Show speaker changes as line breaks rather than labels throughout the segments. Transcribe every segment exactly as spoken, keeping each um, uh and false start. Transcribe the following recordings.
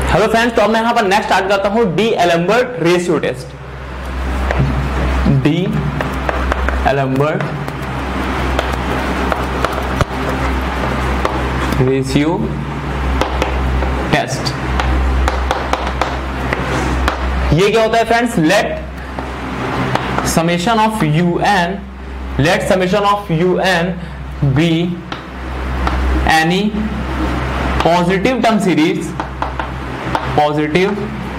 Hello friends, तो अब मैं यहाँ पर नेक्स्ट स्टार्ट करता हूँ D Alembert ratio test. D Alembert ratio test. ये क्या होता है friends? Let summation of you N let summation of you N be any positive term series positive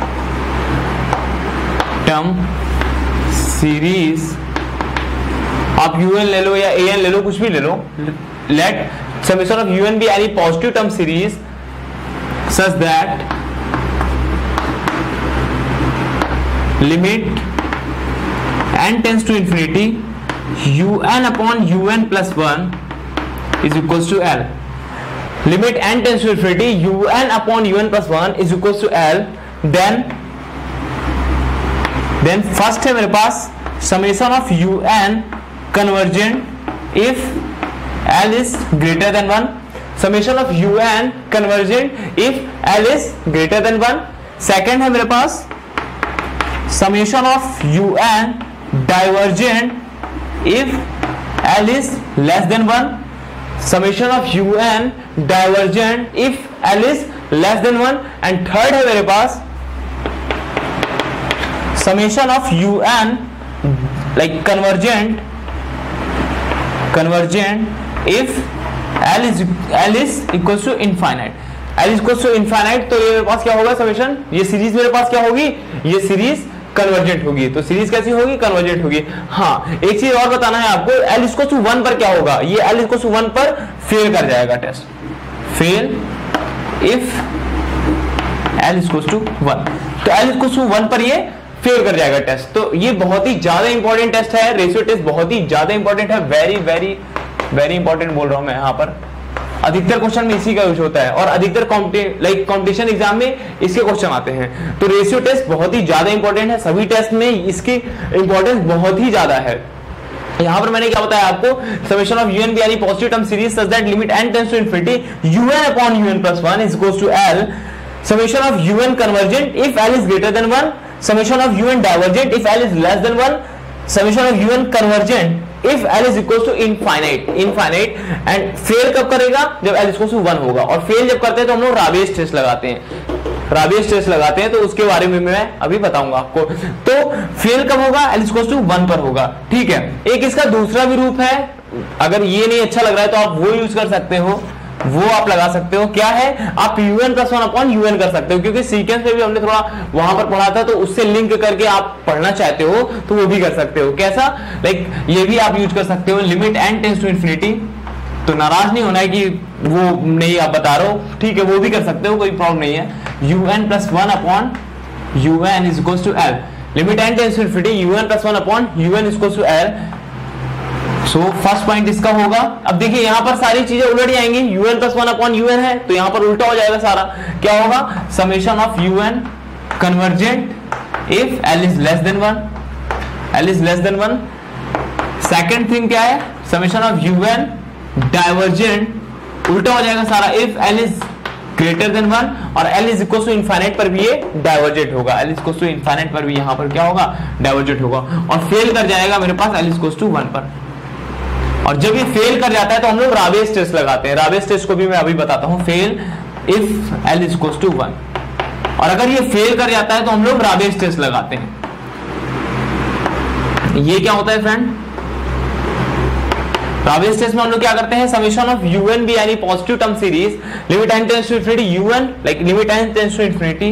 term series आप यू एन ले लो या ए एन ले लो, कुछ भी ले लो। Let summation of you N be any positive term series such that limit n tends to infinity un upon un plus one is equals to L. Limit n tends to infinity un upon un plus one is equals to L. Then then first है मेरे पास summation of un convergent if L is greater than one. Summation of un convergent if L is greater than one. Second है मेरे पास summation of un divergent if L is less than one. Summation of un divergent if L is less than one. And third है मेरे पास summation of un like convergent convergent if L is L is equals to infinite. L is equals to infinite, तो ये मेरे पास क्या होगा summation? ये series मेरे पास क्या होगी? ये सीरीज कन्वर्जेंट होगी। तो सीरीज कैसी होगी? कन्वर्जेंट होगी। हाँ, एक चीज और बताना है आपको, L इक्वल टू वन पर क्या होगा? ये L इक्वल टू वन पर फेल कर जाएगा test. Fail if L equal to one, तो L इक्वल टू वन पर ये फेल कर जाएगा टेस्ट। तो ये बहुत ही ज्यादा इंपॉर्टेंट टेस्ट है, रेशियो टेस्ट बहुत ही ज्यादा इंपॉर्टेंट है। वेरी वेरी वेरी इंपॉर्टेंट बोल रहा हूं मैं यहाँ पर। अधिकतर क्वेश्चन में इसी का यूज होता है और अधिकतर लाइक कॉम्पिटिशन एग्जाम में इसके क्वेश्चन आते हैं। तो रेशियो टेस्ट बहुत ही ज्यादा इंपॉर्टेंट है, सभी टेस्ट में इसकी इंपॉर्टेंस बहुत ही ज्यादा है। यहां पर मैंने क्या बताया आपको? Summation of UN be any positive term series such that limit n tends to infinity UN upon UN plus one is equals to L. Summation of UN convergent if L is greater than one. Summation of UN divergent if L is less than one. Summation of UN convergent if L is equals to infinite infinite and fail कब करेगा? जब L equals to one होगा। और fail जब करते हैं तो हम लोग राबेस टेस्ट लगाते हैं राबेस टेस्ट लगाते हैं तो उसके बारे में मैं अभी बताऊंगा आपको। तो फेल कब होगा? L equals to वन पर होगा। ठीक है, एक इसका दूसरा भी रूप है। अगर ये नहीं अच्छा लग रहा है तो आप वो यूज कर सकते हो, वो आप लगा सकते हो। क्या है? आप un plus one upon UN कर सकते हो, क्योंकि सीक्वेंस में भी हमने थोड़ा वहां पर पढ़ा था, तो उससे लिंक करके आप पढ़ना चाहते हो तो वो भी कर सकते हो। कैसा? लाइक ये भी आप यूज कर सकते हो। Limit n tends to infinity, तो नाराज नहीं होना है कि वो नहीं आप बता रहे हो, ठीक है, वो भी कर सकते हो, कोई प्रॉब्लम नहीं है। un plus one upon un is equals to L. Limit n tends to infinity un plus one upon un is equals to L. So first point इसका होगा। अब देखिए यहां पर सारी चीजें उलट जाएंगी। un plus one upon un है तो यहां पर उल्टा हो जाएगा सारा। क्या होगा? Summation of un convergent if L is less than one. L is less than one. Second thing क्या है? समेशन ऑफ un डाइवर्जेंट उल्टा हो जाएगा सारा if L is greater than one. और L is equal to infinite पर भी ये डाइवर्जेंट होगा। L is equal to infinite पर भी यहां पर क्या होगा? डाइवर्जेंट होगा। और फेल कर जाएगा मेरे पास L is equal to one पर। और जब ये फेल कर जाता है तो हम लोग राबेस टेस्ट लगाते हैं। राबेस टेस्ट को भी मैं अभी बताता हूं। Fail if L is equal to one. और अगर ये फेल कर जाता है तो हम लोग राबेस टेस्ट लगाते हैं। ये क्या होता है फ्रेंड? राबेस टेस्ट में हम लोग क्या करते हैं? Summation of UN be any positive term series limit n tends to infinity UN like limit n tends to infinity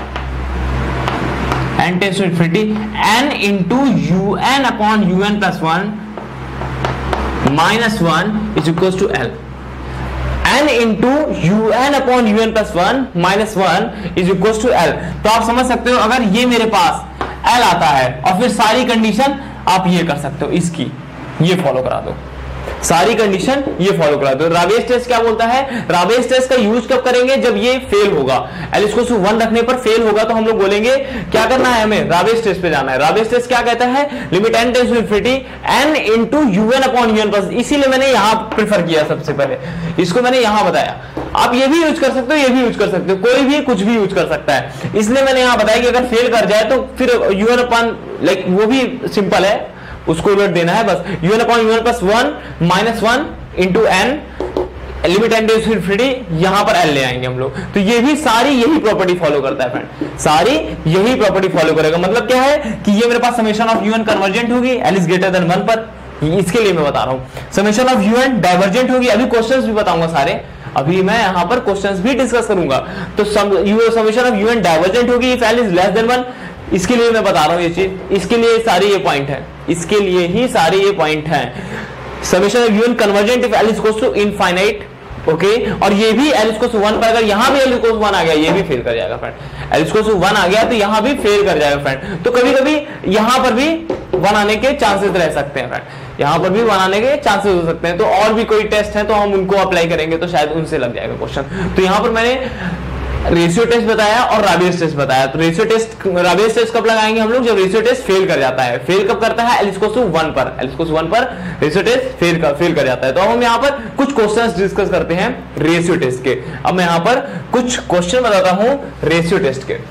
n tends to infinity n into UN upon UN plus one minus one is equals to L. n into un upon un plus one minus one is equals to L. तो आप समझ सकते हो, अगर ये मेरे पास L आता है और फिर सारी कंडीशन आप ये कर सकते हो, इसकी ये फॉलो करा दो। सारी कंडीशन ये फॉलो करा दो। रावेस टेस्ट क्या बोलता है, रावेस टेस्ट का यूज कब करेंगे, जब ये फेल होगा, एल इक्वल टू वन रखने पर फेल होगा तो हम लोग बोलेंगे क्या करना है, हमें रावेस टेस्ट पे जाना है। रावेस टेस्ट क्या कहता है, limit N tends to infinity N into UN upon UN plus, इसीलिए मैंने यहां प्रेफर किया सबसे पहले, इसको मैंने यहां बताया। आप ये भी यूज कर सकते हो, ये भी यूज कर सकते हो, कोई भी कुछ भी यूज कर सकता है, इसलिए मैंने यहां बताया कि अगर फेल कर जाए तो फिर यूएन अपॉन, लाइक वो भी सिंपल है, उसको उलट देना है बस, UN upon UN plus one minus one into N, limit N tends to infinity, यहां पर एल ले आएंगे हम लोग। तो ये भी सारी यही प्रॉपर्टी फॉलो करता है फ्रेंड, सारी यही प्रॉपर्टी फॉलो करेगा। मतलब क्या है कि ये मेरे पास समेशन ऑफ यूएन कन्वर्जेंट होगी L is greater than one पर, इसके लिए मैं बता रहा हूं। समेशन ऑफ यूएन डाइवर्जेंट होगी, अभी क्वेश्चंस भी बताऊंगा सारे, अभी मैं यहां पर क्वेश्चंस भी डिस्कस करूंगा। तो समेशन ऑफ यूएन डाइवर्जेंट होगी if L is less than one, इसके लिए मैं बता रहा हूं ये चीज, इसके लिए सारे ये पॉइंट है, इसके लिए ही सारे ये पॉइंट हैं। Summation of UN convergent if L is equal to infinite, okay, और ये भी एल इक्वल टू वन पर, अगर यहां भी एल इक्वल टू वन आ गया ये भी फेल कर जाएगा friend, L equal to one आ गया तो यहां भी फेल कर जाएगा फ्रेंड। तो कभी कभी यहां पर भी वन आने के चांसेस रह सकते हैं फ्रेंड, यहां पर भी वन आने के चांसेस हो सकते हैं। तो और भी कोई टेस्ट है तो हम उनको अप्लाई करेंगे तो शायद उनसे लग जाएगा क्वेश्चन। तो यहां पर मैंने रेशियो टेस्ट बताया और रावेस टेस्ट बताया। तो रेशियो टेस्ट, रावेस टेस्ट कब लगाएंगे हम लोग, जब रेशियो टेस्ट फेल कर जाता है। फेल कब करता है, एल इक्वल टू वन पर, एल इक्वल टू वन पर रेशियो टेस्ट फेल कर फेल कर जाता है। तो अब हम यहाँ पर कुछ क्वेश्चंस डिस्कस करते हैं रेशियो टेस्ट के। अब मैं यहाँ पर कुछ क्वेश्चन बताता हूं रेशियो टेस्ट के।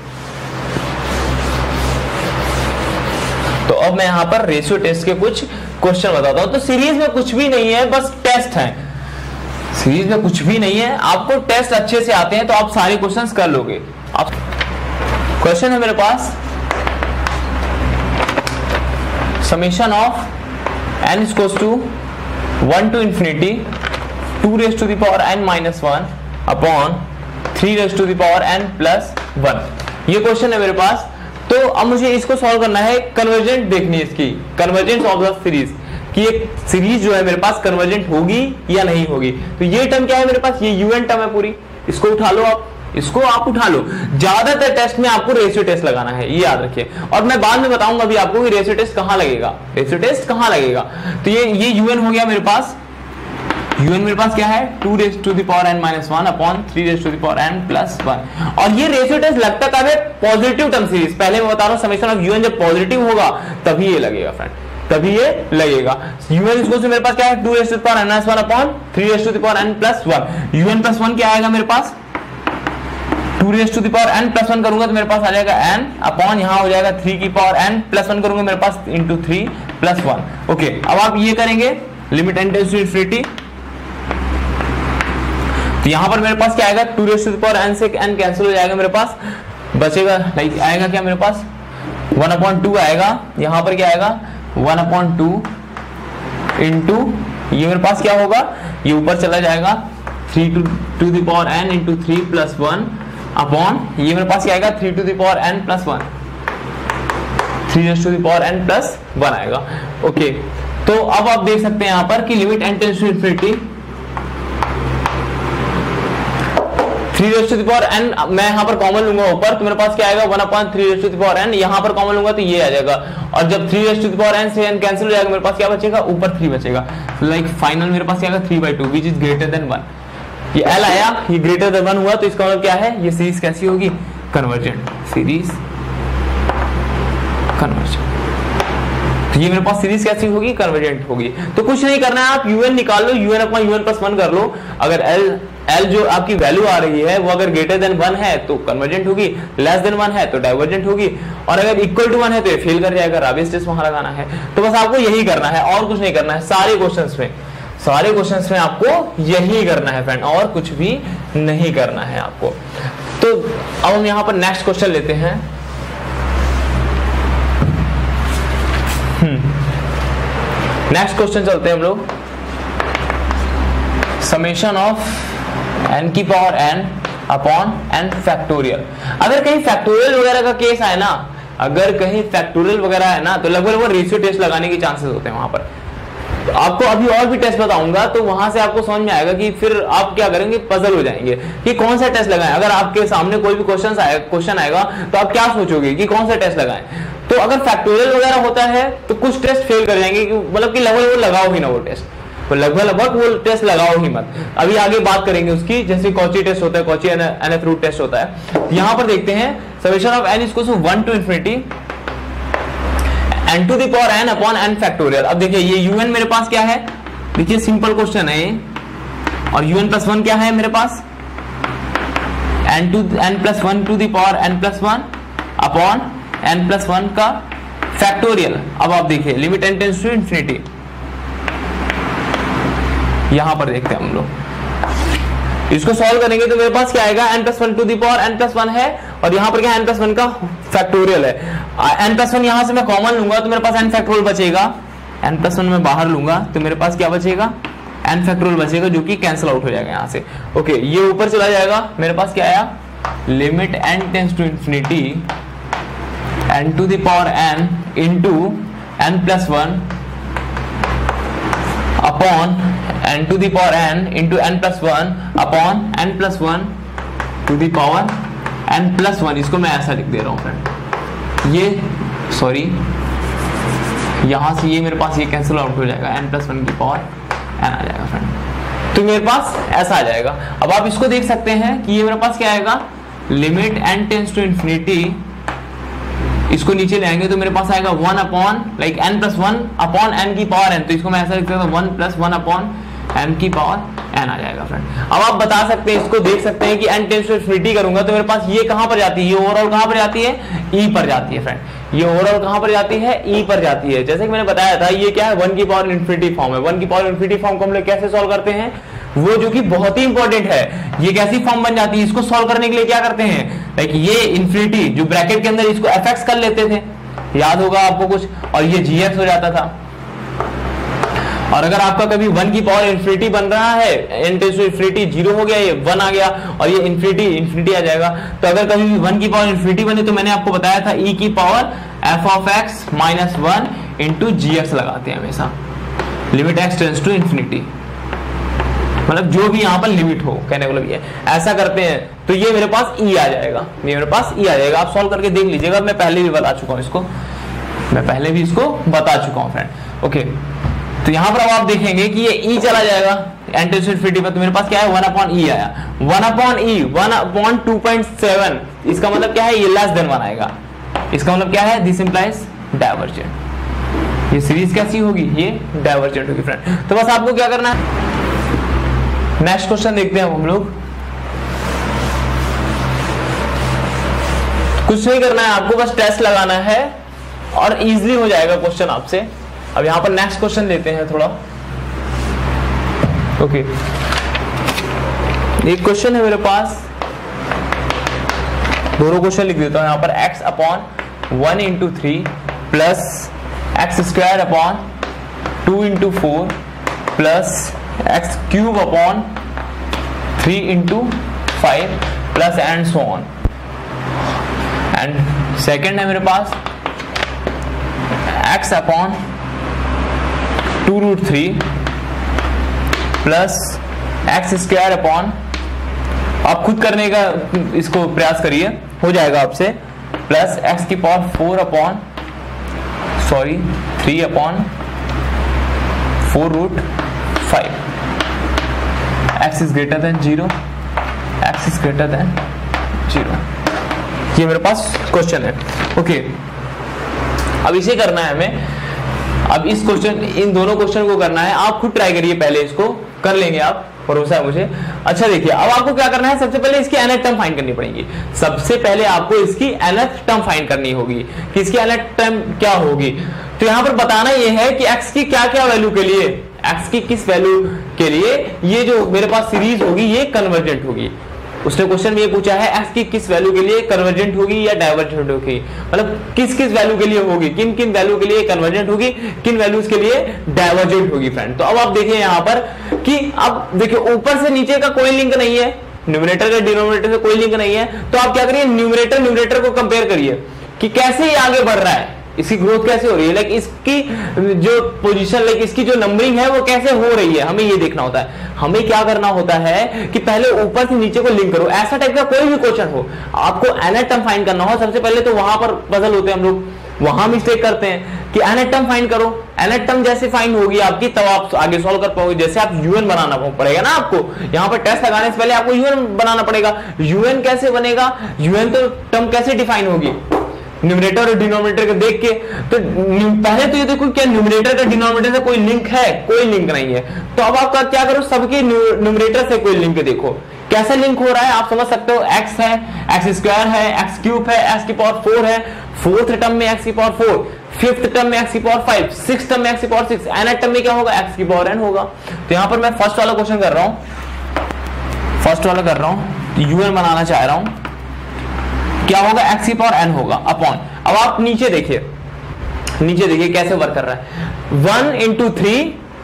तो अब मैं यहाँ पर रेशियो टेस्ट के कुछ क्वेश्चन बताता हूं। तो सीरीज में कुछ भी नहीं है, बस टेस्ट है, सीरीज में कुछ भी नहीं है, आपको टेस्ट अच्छे से आते हैं तो आप सारे क्वेश्चंस कर लोगे। आप क्वेश्चन है मेरे पास, summation of N equals to one to infinity two raise to the power N minus one upon three raise to the power N plus one, ये क्वेश्चन है मेरे पास। तो अब मुझे इसको सॉल्व करना है, कन्वर्जेंट देखनी है इसकी, कन्वर्जेंस ऑफ द सीरीज कि एक सीरीज जो है मेरे पास कन्वर्जेंट होगी या नहीं होगी। तो ये टर्म क्या है मेरे पास, ये यूएन टर्म है पूरी, इसको उठा लो आप, इसको आप उठा लो। ज्यादातर टेस्ट में आपको रेशियो टेस्ट लगाना है, ये याद रखिए। और मैं बाद में बताऊंगा अभी आपको कि रेशियो टेस्ट कहां लगेगा, रेशियो टेस्ट कहां लगेगा। तो ये ये यूएन हो गया मेरे पास, यूएन मेरे पास क्या है, two raise to the power N minus one upon three raise to the power N plus one. और ये रेशियो टेस्ट लगता कब है, पॉजिटिव टर्म सीरीज। पहले मैं बता रहा हूं समेशन ऑफ यूएन जब पॉजिटिव होगा तभी ये लगेगा फ्रेंड, तभी ये लगेगा। यूएन इक्वल टू मेरे पास क्या है, two raise to the power N minus one upon three raise to the power N plus one. UN plus one क्या आएगा मेरे पास, two raise to the power N plus one करूंगा तो मेरे पास आ जाएगा एन अपॉन, यहां हो जाएगा थ्री की पावर एन प्लस वन करूंगा मेरे पास into three plus one. Okay, अब आप ये करेंगे limit N tends to infinity, तो यहां पर मेरे पास क्या आएगा, two raise to the power N से एन कैंसिल हो जाएगा, मेरे पास बचेगा लाइक आएगा क्या मेरे पास वन अपॉन टू आएगा, यहां पर क्या आएगा वन अपॉन टू इंटू ये मेरे पास क्या होगा, ये ऊपर चला जाएगा three two to the power N into three plus one upon ये मेरे पास क्या आएगा three to the power N plus one, three raise to the power N plus one आएगा। ओके, तो अब आप देख सकते हैं यहां पर कि limit N tends to infinity, three raise to the power N मैं यहां पर कॉमन लूंगा ऊपर, तो मेरे पास क्या आएगा one upon three raise to the power N, यहां पर कॉमन लूंगा तो ये आ जाएगा। और जब three raise to the power N से एन कैंसिल हो जाएगा, मेरे पास क्या बचेगा, ऊपर थ्री बचेगा। लाइक फाइनल मेरे पास क्या आएगा three by two which is greater than one. ये एल आया, ये ग्रेटर देन वन हुआ, तो इसका मतलब क्या है, ये सीरीज कैसी होगी, कन्वर्जेंट, सीरीज कन्वर्जेंट। तो ये मेरे पास सीरीज कैसी होगी, कन्वर्जेंट होगी। तो कुछ नहीं करना है, आप यूएन निकाल लो, UN upon UN plus one कर लो। अगर एल एल जो आपकी वैल्यू आ रही है वो अगर ग्रेटर देन वन है तो कन्वर्जेंट होगी, लेस देन वन है तो डाइवर्जेंट होगी, और अगर इक्वल टू वन है तो ये फेल कर जाएगा, रावेस टेस्ट वहां लगाना है। तो बस आपको यही करना है और कुछ नहीं करना है, सारे क्वेश्चंस में सारे क्वेश्चंस में आपको यही करना है फ्रेंड, और कुछ भी नहीं करना है आपको। तो अब हम यहां पर नेक्स्ट क्वेश्चन लेते हैं। नेक्स्ट क्वेश्चन चलते हैं हम लोग, समेशन ऑफ एन की power N upon N factorial. अगर कहीं फैक्टोरियल वगैरह का केस आए ना, अगर कहीं फैक्टोरियल वगैरह है ना, तो लगभग वो रेशियो टेस्ट लगाने के चांसेस होते हैं वहां पर। तो आपको अभी और भी टेस्ट बताऊंगा, तो वहां से आपको समझ में आएगा कि फिर आप क्या करेंगे, पजल हो जाएंगे कि कौन सा टेस्ट लगाएं। अगर आपके सामने कोई भी क्वेश्चन आएगा क्वेश्चन आएगा तो आप क्या सोचोगे कि कौन सा टेस्ट लगाएं। तो अगर फैक्टोरियल वगैरह होता है तो कुछ टेस्ट फेल कर जाएंगे, मतलब कि लगभग वो लगाओ ही ना वो टेस्ट, तो लगभग लगभग वो टेस्ट लगाओ ही मत। अभी आगे बात करेंगे उसकी, जैसे कॉची टेस्ट होता है, कॉची nth रूट टेस्ट होता है। यहां पर देखते हैं summation of n equals to one to infinity n to the power n upon n factorial. अब देखिए ये un मेरे पास क्या है, देखिए सिंपल क्वेश्चन है ये, और un प्लस वन क्या है मेरे पास, n to n plus one to the power n plus one upon n plus one का फैक्टोरियल। अब आप देखिए limit n tends to infinity, यहां पर देखते हैं हम लोग, इसको सॉल्व करेंगे तो मेरे पास क्या आएगा, n plus one to the power n plus one है, और यहाँ पर क्या n प्लस वन का फैक्टोरियल है। n प्लस वन यहां से मैं कॉमन लूंगा तो मेरे पास n फैक्टोरियल बचेगा, n प्लस वन में बाहर लूंगा तो मेरे पास क्या बचेगा, n फैक्टोरियल बचेगा, जो कि कैंसिल आउट हो जाएगा यहाँ से। ओके, ये ऊपर चला जाएगा, मेरे पास क्या आया, limit n tends to infinity n to the power n into n plus one upon n to the power n into n plus one upon n plus one to the power n plus one. इसको मैं ऐसा लिख दे रहा हूं friend, ये sorry यहां से ये मेरे पास ये कैंसिल आउट हो जाएगा, n प्लस वन की पावर n आ जाएगा फ्रेंड, तो मेरे पास ऐसा आ जाएगा। अब आप इसको देख सकते हैं कि ये मेरे पास क्या आएगा, limit n tends to infinity, इसको नीचे ले आएंगे तो मेरे पास आएगा one upon like n plus one upon n की पावर n, तो इसको मैं ऐसा लिख सकता हूं one plus one upon n की पावर n आ जाएगा फ्रेंड। अब आप बता सकते हैं, इसको देख सकते हैं कि n टेंड्स टू इंफिनिटी करूंगा तो मेरे पास ये कहां पर जाती है, ये ओवरऑल कहां पर जाती है, e पर जाती है फ्रेंड, ये ओवरऑल कहां पर जाती है, e पर जाती है। जैसे कि मैंने बताया था ये क्या है, वन की पावर इंफिनिटी फॉर्म है। वन की पावर इंफिनिटी फॉर्म को हम लोग कैसे सॉल्व करते हैं, वो जो कि बहुत ही इंपॉर्टेंट है, ये कैसी फॉर्म बन जाती है, इसको सॉल्व करने के लिए क्या करते हैं, लाइक ये इंफिनिटी जो ब्रैकेट के अंदर इसको एफ कर लेते थे, याद होगा आपको कुछ, और ये जी एक्स हो जाता था। और अगर आपका कभी वन की पावर इंफिनिटी बन रहा है, n tends to infinity zero हो गया, ये वन आ गया, और ये इंफिनिटी इंफिनिटी आ जाएगा, तो अगर कभी भी वन की पावर इंफिनिटी बने तो मैंने आपको बताया था e की power f of x minus one into g x लगाते हैं हमेशा, limit x tends to infinity, मतलब जो भी यहाँ पर लिमिट हो, कहने का मतलब ये ऐसा करते हैं तो ये मेरे पास e आ जाएगा, ये मेरे पास e आ जाएगा। आप सॉल्व करके देख लीजिएगा, मैं पहले भी बता चुका हूँ इसको, मैं पहले भी इसको बता चुका हूँ फ्रेंड। ओके, तो यहाँ पर अब आप देखेंगे कि ये e चला जाएगा n टेंड्स टू इंफिनिटी पर, तो मेरे पास क्या है, वन अपॉन e आया, one upon e one upon two point seven, इसका मतलब क्या है, ये लेस देन वन आएगा, इसका मतलब क्या है, दिस इंप्लाइज डाइवर्जेंट। ये सीरीज कैसी होगी, ये डाइवर्जेंट होगी फ्रेंड। तो बस आपको क्या करना है, नेक्स्ट क्वेश्चन देखते हैं हम लोग। कुछ नहीं करना है आपको, बस टेस्ट लगाना है और इजीली हो जाएगा क्वेश्चन आपसे। अब यहां पर नेक्स्ट क्वेश्चन लेते हैं थोड़ा। ओके, एक क्वेश्चन है मेरे पास, दोनों क्वेश्चन लिख देता हूं यहां पर, x upon one into three plus x square upon two into four plus x cube upon three into five plus and so on. And second है मेरे पास x upon two root three plus x square upon, आप खुद करने का इसको प्रयास करिए, हो जाएगा आपसे, प्लस एक्स की power four upon sorry three upon four root five, x is greater than zero, x is greater than zero. ये मेरे पास क्वेश्चन है। ओके, अब इसे करना है हमें, अब इस क्वेश्चन, इन दोनों क्वेश्चन को करना है, आप खुद ट्राई करिए, पहले इसको कर लेंगे आप, भरोसा है मुझे। अच्छा देखिए, अब आपको क्या करना है, सबसे पहले इसकी nth टर्म फाइंड करनी पड़ेगी। सबसे पहले आपको इसकी nth टर्म फाइंड करनी होगी कि इसकी nth टर्म क्या होगी। तो यहां पर बताना यह है कि x की क्या क्या वैल्यू के लिए, x की किस वैल्यू के लिए ये जो मेरे पास सीरीज होगी ये कन्वर्जेंट होगी। उसने क्वेश्चन में ये पूछा है x की किस वैल्यू के लिए कन्वर्जेंट होगी या डाइवर्जेंट होगी, मतलब किस किस वैल्यू के लिए होगी, किन किन वैल्यू के लिए कन्वर्जेंट होगी, किन वैल्यूज के लिए डाइवर्जेंट होगी फ्रेंड। तो अब आप देखिए यहाँ पर कि अब देखिए ऊपर से नीचे का कोई लिंक नहीं है, न्यूमरेटर का डिनोमिनेटर से कोई लिंक नहीं है, तो आप क्या करिए, न्यूमरेटर न्यूमरेटर को कंपेयर करिए कि कैसे ये आगे बढ़ रहा है, इसकी ग्रोथ कैसे हो रही है, लाइक इसकी जो पोजीशन, लाइक इसकी जो नंबरिंग है वो कैसे हो रही है, हमें ये देखना होता है। हमें क्या करना होता है कि पहले ऊपर से नीचे को लिंक करो। ऐसा टाइप का कोई भी क्वेश्चन हो, आपको nth टर्म फाइंड करना हो, सबसे पहले तो वहां पर पजल होते हैं हम लोग, वहां मिस्टेक करते हैं। कि nth टर्म फाइंड करो। nth टर्म जैसे फाइंड होगी आपकी तब आप आगे सॉल्व कर पाओगे। जैसे आप यूएन बनाना पड़ेगा ना आपको, यहाँ पर टेस्ट लगाने से पहले आपको यूएन बनाना पड़ेगा। यूएन कैसे बनेगा, यूएन तो टर्म कैसे डिफाइन होगी, न्यूमरेटर और डिनोमिनेटर को देख के। तो पहले तो ये देखो क्या न्यूमरेटर का डिनोमिनेटर से कोई लिंक है, कोई लिंक नहीं है। तो अब आप क्या करो, सबके न्यूमरेटर से कोई लिंक देखो कैसे लिंक हो रहा है। आप समझ सकते हो x है, एक्स स्क्वायर है, एक्स क्यूब है, एक्स की पावर फोर है, फोर्थ टर्म में एक्स की पावर फोर, फिफ्थ टर्म में एक्स की पावर फाइव, सिक्स टर्म में एक्स की पावर सिक्स, nth टर्म में क्या होगा, एक्स की पावर n होगा। तो यहां पर मैं फर्स्ट वाला क्वेश्चन कर रहा हूं, फर्स्ट वाला कर रहा हूं, यूएन बनाना चाह रहा हूं, क्या होगा, एक्स की पावर n होगा अपॉन। अब आप नीचे देखिए, नीचे देखिए कैसे वर्क कर रहा है, one into three,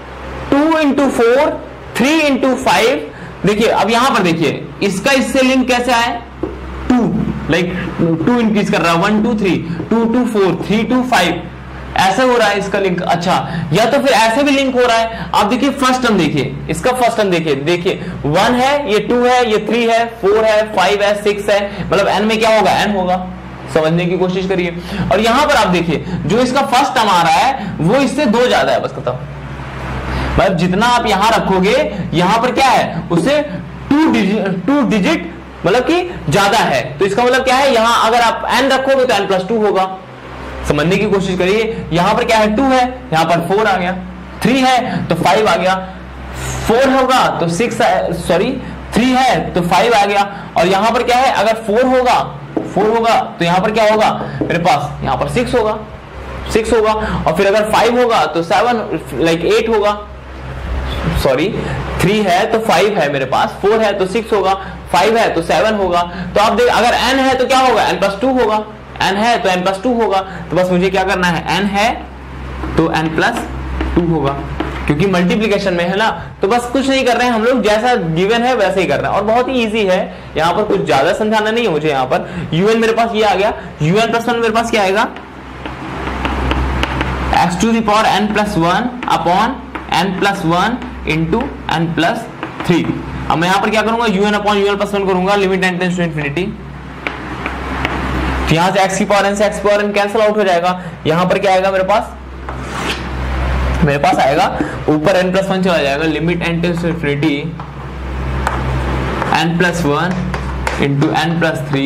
two into four, three into five. देखिए अब यहां पर देखिए इसका इससे लिंक कैसे आए, टू, लाइक टू इंक्रीज कर रहा है, one to three, two to four, three to five, ऐसे हो रहा है इसका लिंक। अच्छा, या तो फिर ऐसे भी लिंक हो रहा है। आप देखिए फर्स्ट टर्म देखिए, इसका फर्स्ट टर्म देखिए, देखिए वन है, ये टू है, ये थ्री है, फोर है, फाइव है, सिक्स है, मतलब एन में क्या होगा, एन होगा। समझने की कोशिश करिए। और यहां पर आप देखिए जो इसका फर्स्ट टर्म आ रहा है वो इससे दो ज्यादा है, बस खत्म। मतलब जितना आप यहां रखोगे यहां पर क्या है, उससे टू डिजिट, टू डिजिट मतलब कि ज्यादा है। तो इसका मतलब क्या है, यहां अगर आप n रखोगे तो n प्लस टू होगा। समझने की कोशिश करिए, यहां पर क्या है, टू है, यहां पर फोर आ गया, थ्री है तो फाइव आ गया, फोर होगा तो सिक्स, सॉरी थ्री है तो फाइव आ गया। और यहां पर क्या है, अगर फोर होगा, फोर होगा तो यहां पर क्या होगा मेरे पास, यहां पर सिक्स होगा, सिक्स होगा। और फिर अगर फाइव होगा तो सेवन, लाइक एट होगा, सॉरी थ्री है तो फाइव है मेरे पास, फोर है तो सिक्स होगा, फाइव है तो सेवन होगा। तो आप देख अगर n है तो क्या होगा, n प्लस टू होगा, n है तो n प्लस टू होगा। तो बस मुझे क्या करना है, n है तो n प्लस टू होगा, क्योंकि मल्टीप्लीकेशन में है ना। तो बस कुछ नहीं कर रहे हैं हम लोग, जैसा गिवन है वैसे ही कर रहे हैं। और बहुत ही इजी है, यहाँ पर कुछ ज्यादा समझाना नहीं है मुझे। यहाँ पर un मेरे पास ये आ गया, un प्लस वन मेरे पास क्या आएगा, x to the power n plus one upon n plus one into n plus three. अब मैं यहां पर क्या करूंगा, un upon un plus one करूंगा, limit n tends to infinity. तो यहां से x की पावर n से x की पावर n कैंसिल आउट हो जाएगा। यहां पर क्या आएगा मेरे पास, मेरे पास आएगा ऊपर n प्लस वन चला जाएगा, limit n tends to infinity n plus one into n plus three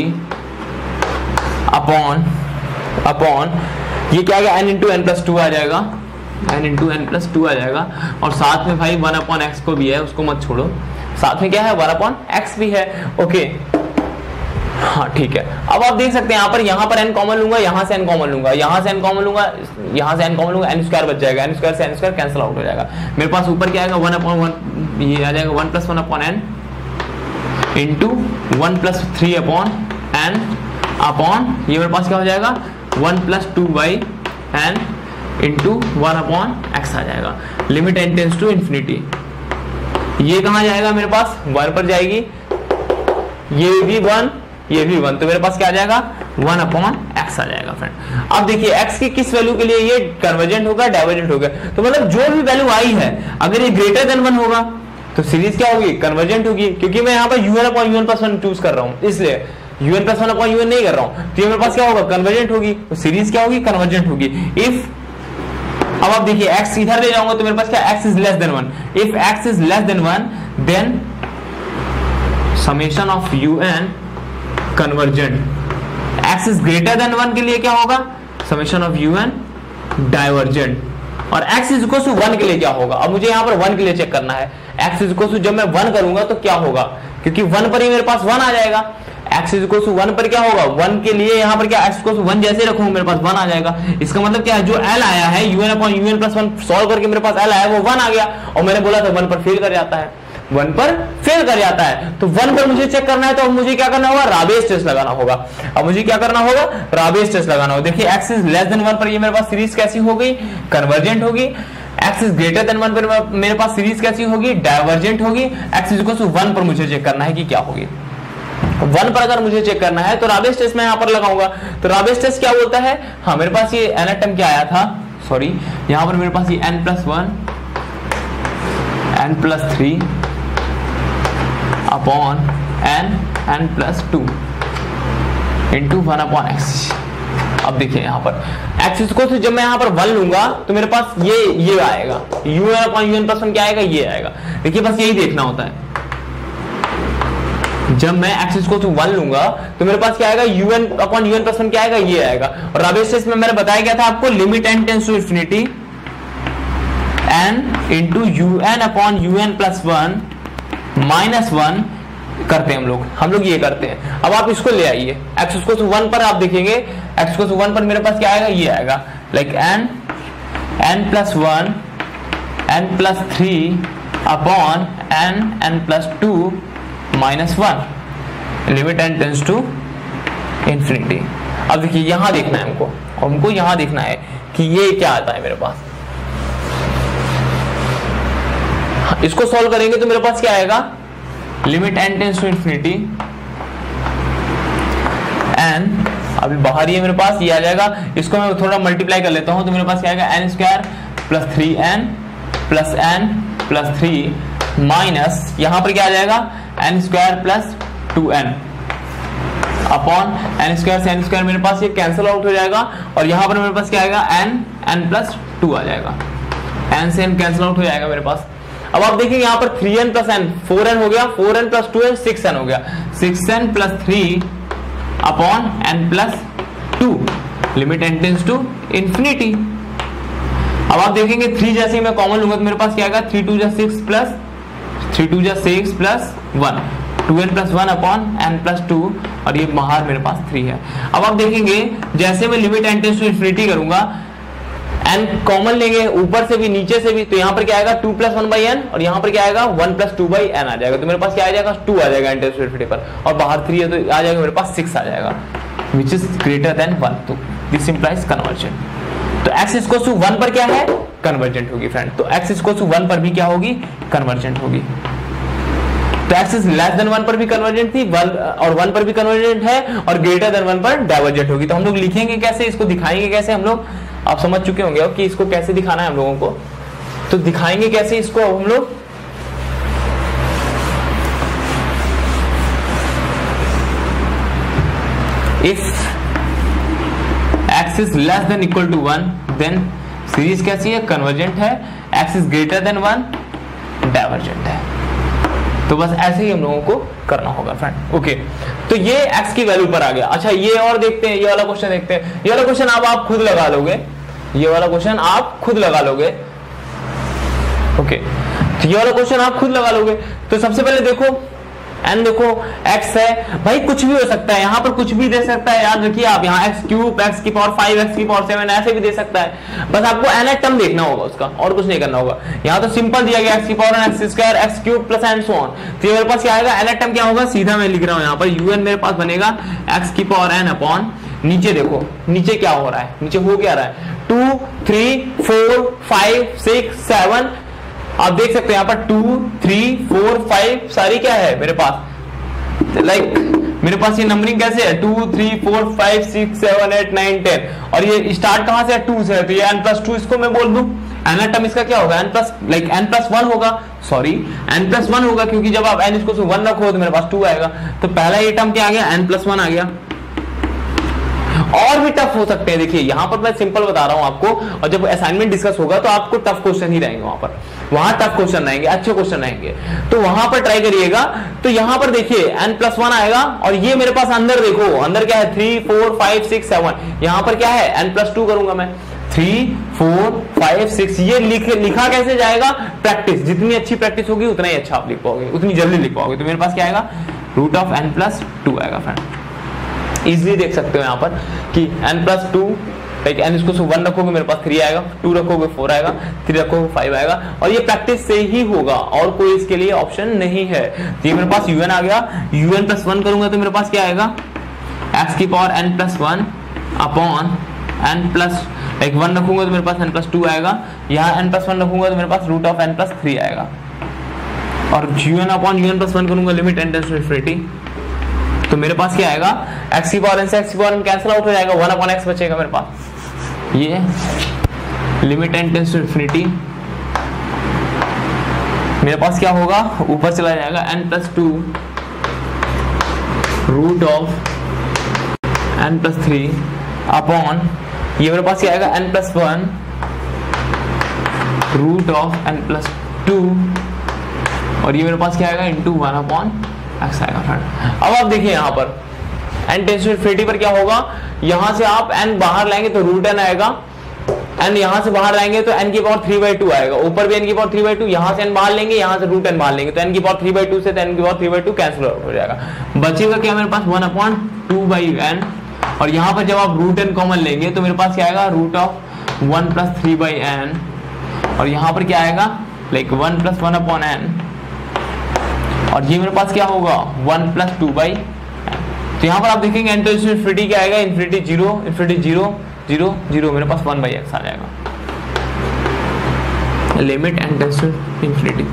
upon upon ये क्या आएगा, n into n plus two आ जाएगा, n into n plus two आ जाएगा। और साथ में भाई वन अपॉन एक्स को भी है, उसको मत छोड़ो, साथ में क्या है, वन अपॉन एक्स भी है। ओके हाँ ठीक है। अब आप देख सकते हैं यहाँ पर, यहाँ पर n कॉमन लूंगा, यहाँ से n कॉमन लूंगा, यहाँ से n कॉमन लूंगा, यहाँ से n कॉमन लूंगा, n स्क्वायर बच जाएगा, n स्क्वायर से n स्क्वायर कैंसिल आउट हो जाएगा। मेरे पास ऊपर क्या आएगा, वन अपॉन वन, ये आ जाएगा one plus one upon n into one plus three upon n upon ये मेरे पास क्या हो जाएगा, one plus two by n into one upon x आ जाएगा, limit n tends to infinity. ये कहां जाएगा मेरे पास, वन पर जाएगी, ये भी वन, ये भी वन, तो मेरे पास क्या आ जाएगा, वन अपॉन एक्स आ जाएगा फ्रेंड। अब देखिए एक्स की किस वैल्यू के लिए ये कन्वर्जेंट होगा, डाइवर्जेंट होगा। तो मतलब जो भी वैल्यू आई है अगर ये ग्रेटर देन वन होगा तो सीरीज क्या होगी, कन्वर्जेंट होगी। क्योंकि मैं यहाँ पर u n upon UN plus one choose कर रहा हूँ, इसलिए u n plus one upon u n नहीं कर रहा हूँ। तो ये मेरे पास क्या होगा, कन्वर्जेंट होगी, तो सीरीज क्या होगी, कन्वर्जेंट होगी। इफ अब आप देखिए x इधर ले जाऊंगा तो मेरे पास क्या, x is less than one. If x is less than one then summation of un convergent. x is greater than one के लिए क्या होगा, समेशन ऑफ un डाइवर्जेंट। और x is equal to one के लिए क्या होगा, अब मुझे यहाँ पर वन के लिए चेक करना है। x इज इक्वल टू जब मैं वन करूंगा तो क्या होगा, क्योंकि वन पर ही मेरे पास वन आ जाएगा। x is equal to one पर क्या होगा, वन के लिए यहाँ पर क्या, x इक्वल टू वन जैसे रखूंगा मेरे पास वन आ जाएगा। इसका मतलब क्या है, जो l आया है un upon un plus one solve करके मेरे पास l आया वो वन आ गया। और मैंने बोला था वन पर फेल कर जाता है, वन पर फेल कर जाता है। तो वन पर मुझे चेक करना है, तो अब मुझे क्या करना होगा, राबेस टेस्ट लगाना होगा। अब मुझे क्या करना होगा, राबेस टेस्ट लगाना होगा। देखिए x is less than one पर ये मेरे पास सीरीज कैसी हो गई, कन्वर्जेंट होगी। x is greater than one पर मेरे पास सीरीज कैसी होगी, डाइवर्जेंट होगी। x is equal to one पर मुझे चेक करना है कि क्या होगी। वन पर अगर मुझे चेक करना है तो राबेस टेस्ट मैं यहाँ पर लगाऊंगा। तो राबेस टेस्ट क्या बोलता है, हाँ मेरे पास ये n टर्म क्या आया था, सॉरी यहाँ पर मेरे पास ये n plus one, n plus three upon n, n plus two into one upon x. अब देखिए यहाँ पर एक्स स्क्वायर जब मैं यहाँ पर वन लूंगा तो मेरे पास ये ये आएगा, u n upon u n plus one क्या आएगा, ये आएगा। देखिए बस यही देखना होता है, जब मैं एक्स स्क्वायर वन लूंगा तो मेरे पास क्या आएगा, u n upon u n plus one क्या आएगा, ये आएगा। और राबेस में मैंने बताया गया था आपको limit n tends to infinity n into u n upon u n plus one minus one करते हैं हम लोग हम लोग ये करते हैं। अब आप इसको ले आइए एक्स स्क्वायर वन पर, आप देखेंगे एक्स स्क्वायर वन पर मेरे पास क्या आएगा, ये आएगा like n n plus one n plus three upon n n plus two minus one limit n tends to infinity. अब देखिए यहां देखना है हमको, हमको यहां देखना है कि ये क्या आता है मेरे पास। इसको सॉल्व करेंगे तो मेरे पास क्या आएगा, limit n tends to infinity n, अभी बाहर ही है मेरे पास, ये आ जाएगा। इसको मैं थोड़ा मल्टीप्लाई कर लेता हूं तो मेरे पास क्या आएगा, n square plus three n plus n plus three minus यहां पर क्या आ जाएगा, n square plus two n upon n square से एन स्क्वायर मेरे पास ये कैंसिल आउट हो जाएगा। और यहां पर मेरे पास क्या आएगा, एन एन प्लस टू आ जाएगा, एन से एन कैंसिल आउट हो जाएगा मेरे पास। अब आप देखिए यहाँ पर three n plus n, four n हो गया, four n plus two n six n हो गया, six n plus three upon n plus two limit n tends to infinity. अब आप देखेंगे थ्री जैसे ही मैं कॉमन लूंगा तो मेरे पास क्या आएगा, थ्री टू जा सिक्स प्लस थ्री टू जा six plus one, two n plus one upon n plus two, और ये बाहर मेरे पास थ्री है। अब आप देखेंगे जैसे मैं limit n tends to infinity करूंगा, एन कॉमन लेंगे ऊपर से भी नीचे से भी, तो यहाँ पर क्या आएगा, two plus one by n, और यहाँ पर क्या आएगा, one plus two by n आ जाएगा। तो मेरे पास क्या आ जाएगा, टू आ जाएगा एन टेंस टू इंफिनिटी पर, और बाहर थ्री है तो आ जाएगा मेरे पास सिक्स आ जाएगा, which is greater than one. तो दिस इंप्लाइज कन्वर्जेंट। तो एक्स इक्वल टू वन पर क्या है, कन्वर्जेंट होगी फ्रेंड। तो एक्स इक्वल टू वन पर भी क्या होगी, कन्वर्जेंट होगी। तो x is less than one पर भी कन्वर्जेंट थी, वन और वन पर भी कन्वर्जेंट है, और ग्रेटर देन वन पर डाइवर्जेंट होगी। तो हम लोग लिखेंगे कैसे, इसको दिखाएंगे कैसे हम लोग, आप समझ चुके होंगे अब कि इसको कैसे दिखाना है हम लोगों को। तो दिखाएंगे कैसे इसको अब हम लोग, if x is less than equal to one then series कैसी है, कन्वर्जेंट है। X is greater than one divergent है। तो बस ऐसे ही हम लोगों को करना होगा फ्रेंड। ओके, तो ये x की वैल्यू पर आ गया। अच्छा ये और देखते हैं, ये वाला क्वेश्चन देखते हैं। ये वाला क्वेश्चन आप आप खुद लगा लोगे, ये वाला क्वेश्चन आप खुद लगा लोगे। ओके, तो ये वाला क्वेश्चन आप खुद लगा लोगे। तो सबसे पहले देखो n, देखो x है भाई, कुछ भी हो सकता है यहाँ पर, कुछ भी दे सकता है। याद रखिए आप, यहाँ एक्स क्यूब, एक्स की पावर फाइव, एक्स की पावर सेवन, ऐसे भी दे सकता है। बस आपको nth टर्म देखना होगा उसका, और कुछ नहीं करना होगा। यहाँ तो सिंपल दिया गया, एक्स की power x square x cube plus and so on. तो मेरे पास क्या आएगा, nth टर्म क्या होगा, सीधा मैं लिख रहा हूँ यहाँ पर, un मेरे पास बनेगा एक्स की पावर n अपॉन, नीचे देखो नीचे क्या हो रहा है, नीचे हो क्या रहा है, two three four five six seven. आप देख सकते हैं यहाँ पर टू थ्री फोर फाइव सारी क्या है मेरे पास, लाइक like, मेरे पास ये नंबरिंग कैसे है, two three four five six seven eight nine ten, और ये स्टार्ट कहां से है, टू से है। तो ये n प्लस टू इसको मैं बोल दूं, एन टर्म इसका क्या होगा, n plus like n plus one होगा, सॉरी n प्लस वन होगा, क्योंकि जब आप n इसको वन रखो तो मेरे पास टू आएगा। तो पहला ये टर्म क्या आ गया, n प्लस वन आ गया। और भी टफ हो सकते हैं, देखिए यहां पर मैं सिंपल बता रहा हूं आपको, और जब असाइनमेंट डिस्कस होगा तो आपको टफ क्वेश्चन ही रहेंगे वहां पर, वहां टफ क्वेश्चन रहेंगे, अच्छे क्वेश्चन रहेंगे, तो वहां पर ट्राई करिएगा। तो यहां पर देखिए n प्लस वन आएगा, और ये मेरे पास अंदर देखो, अंदर क्या है, three four five six seven, यहां पर क्या है, n प्लस टू करूंगा मैं, थ्री फोर फाइव सिक्स। ये लिख, लिखा कैसे जाएगा, प्रैक्टिस, जितनी अच्छी प्रैक्टिस होगी उतना ही अच्छा आप लिख पाओगे, उतनी जल्दी लिख पाओगे। तो मेरे पास क्या आएगा, root of n plus two आएगा फ्रेंड। इजिली देख सकते हो यहाँ पर कि n plus two, like n इसको वन रखोगे मेरे पास थ्री आएगा, टू रखोगे फोर आएगा, थ्री रखोगे फाइव आएगा, और ये प्रैक्टिस से ही होगा, और कोई इसके लिए ऑप्शन नहीं है। तो ये मेरे पास un आ गया, un प्लस वन करूंगा तो मेरे पास क्या आएगा, x की power n plus one upon n plus, like one रखूंगा तो मेरे पास n प्लस टू आएगा, यहाँ n प्लस वन रखूंगा तो मेरे पास root of n plus three आएगा, और un upon un plus one करूंगा limit n tends to infinity. तो मेरे पास क्या आएगा, x की पावर n से x की पावर n कैंसिल आउट हो जाएगा, वन अपॉन x बचेगा मेरे पास, ये limit n tends to infinity. मेरे पास क्या होगा, ऊपर चला जाएगा n plus two root of n plus three upon ये मेरे पास क्या आएगा n plus one root of n plus two, और ये मेरे पास क्या आएगा इंटू वन अपॉन एक्स आएगा फ्रेंड। अब आप देखिए यहाँ पर n टेंड्स टू इनफिनिटी पर क्या होगा, यहां से आप n बाहर लाएंगे तो रूट n आएगा, n यहां से बाहर लाएंगे तो n की पावर थ्री बाई टू आएगा, ऊपर भी n की पावर थ्री बाई टू, यहां से n बाहर लेंगे, यहां से रूट n बाहर लेंगे तो n की पावर थ्री बाई टू से n की power three by two cancel हो जाएगा, बचेगा क्या मेरे पास one upon two by n, और यहाँ पर जब आप रूट n कॉमन लेंगे तो मेरे पास क्या आएगा root of one plus three by n, और यहाँ पर क्या आएगा like one plus one upon n, और ये मेरे पास क्या होगा वन प्लस टू बाई, तो यहाँ पर आप देखेंगे n टेंड्स टू इनफिनिटी क्या आएगा, infinity zero, infinity zero zero zero, मेरे पास वन बाई एक्स आ जाएगा, limit n tends to infinity.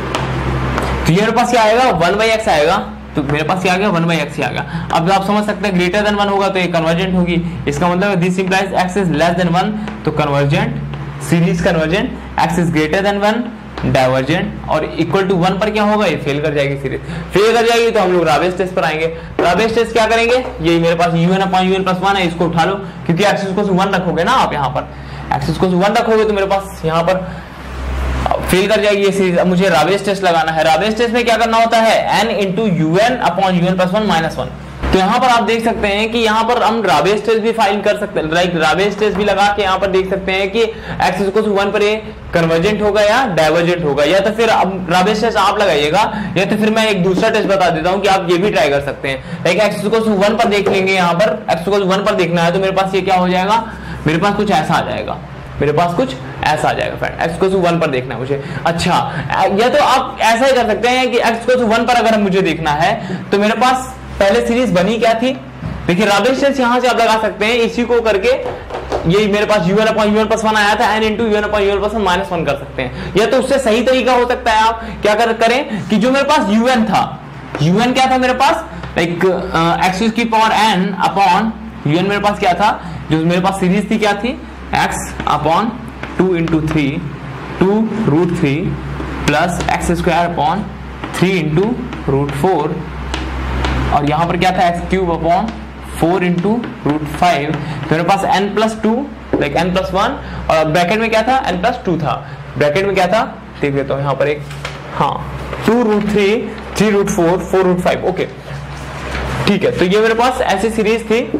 तो ये मेरे पास क्या आएगा वन बाई एक्स आएगा, तो मेरे पास क्या आ गया वन बाई एक्स ही आ गया। अब आप समझ सकते हैं ग्रेटर देन वन होगा तो ये कन्वर्जेंट होगी, इसका मतलब this implies x is less than one, तो convergent, series convergent, x is greater than one divergent, और इक्वल टू वन पर क्या होगा ये फेल कर जाएगी सीरीज, फेल कर जाएगी तो हम लोग रावेस टेस्ट पर आएंगे। रावेस टेस्ट क्या करेंगे, ये मेरे पास un upon un plus one है, इसको उठा लो क्योंकि एक्सिस को वन रखोगे ना आप, यहाँ पर एक्सिस को वन रखोगे तो मेरे पास यहाँ पर फेल कर जाएगी ये सीरीज। अब मुझे रावेस टेस्ट लगाना है, रावेस टेस्ट में क्या करना होता है n into u n upon u n plus one minus one, तो यहाँ पर आप देख सकते हैं कि यहाँ पर हम रावेस टेस्ट भी फाइल कर सकते हैं, लाइक रावेस टेस्ट भी लगा के यहाँ पर देख सकते हैं कि एक्स इक्वल टू वन पर ये कन्वर्जेंट होगा या डाइवर्जेंट होगा, या तो फिर अब रावेस टेस्ट आप लगाइएगा, या तो फिर मैं एक दूसरा टेस्ट बता देता हूँ कि आप ये भी ट्राई कर सकते हैं। Like x equal to one पर देख लेंगे, यहाँ पर एक्स इक्वल टू वन पर देखना है तो मेरे पास ये क्या हो जाएगा, मेरे पास कुछ ऐसा आ जाएगा, मेरे पास कुछ ऐसा आ जाएगा friend, x equal to one पर देखना है मुझे। अच्छा, या तो आप ऐसा ही कर सकते हैं कि एक्स इक्वल टू वन पर अगर मुझे देखना है तो मेरे पास पहले सीरीज बनी क्या थी, देखिए रावेस टेस्ट यहां से आप लगा सकते हैं, इसी को करके ये मेरे पास un upon un plus one आया था, n into un upon un plus one minus one कर सकते हैं, या तो उससे सही तरीका हो सकता है आप क्या कर करें कि जो मेरे पास un था, un क्या था मेरे पास लाइक एक्स की पावर n अपॉन un मेरे पास क्या था, जो मेरे पास सीरीज थी क्या थी x upon two into three, two root three plus x square upon three into root four, और यहाँ पर क्या था x cube upon four into root five, मेरे पास n plus two like n plus one, और ब्रैकेट में क्या था n प्लस टू था, ब्रैकेट में क्या था देख लेता हूँ यहाँ पर एक, हाँ two root three, three root four, four root five, okay ठीक है। तो ये मेरे पास ऐसी सीरीज थी,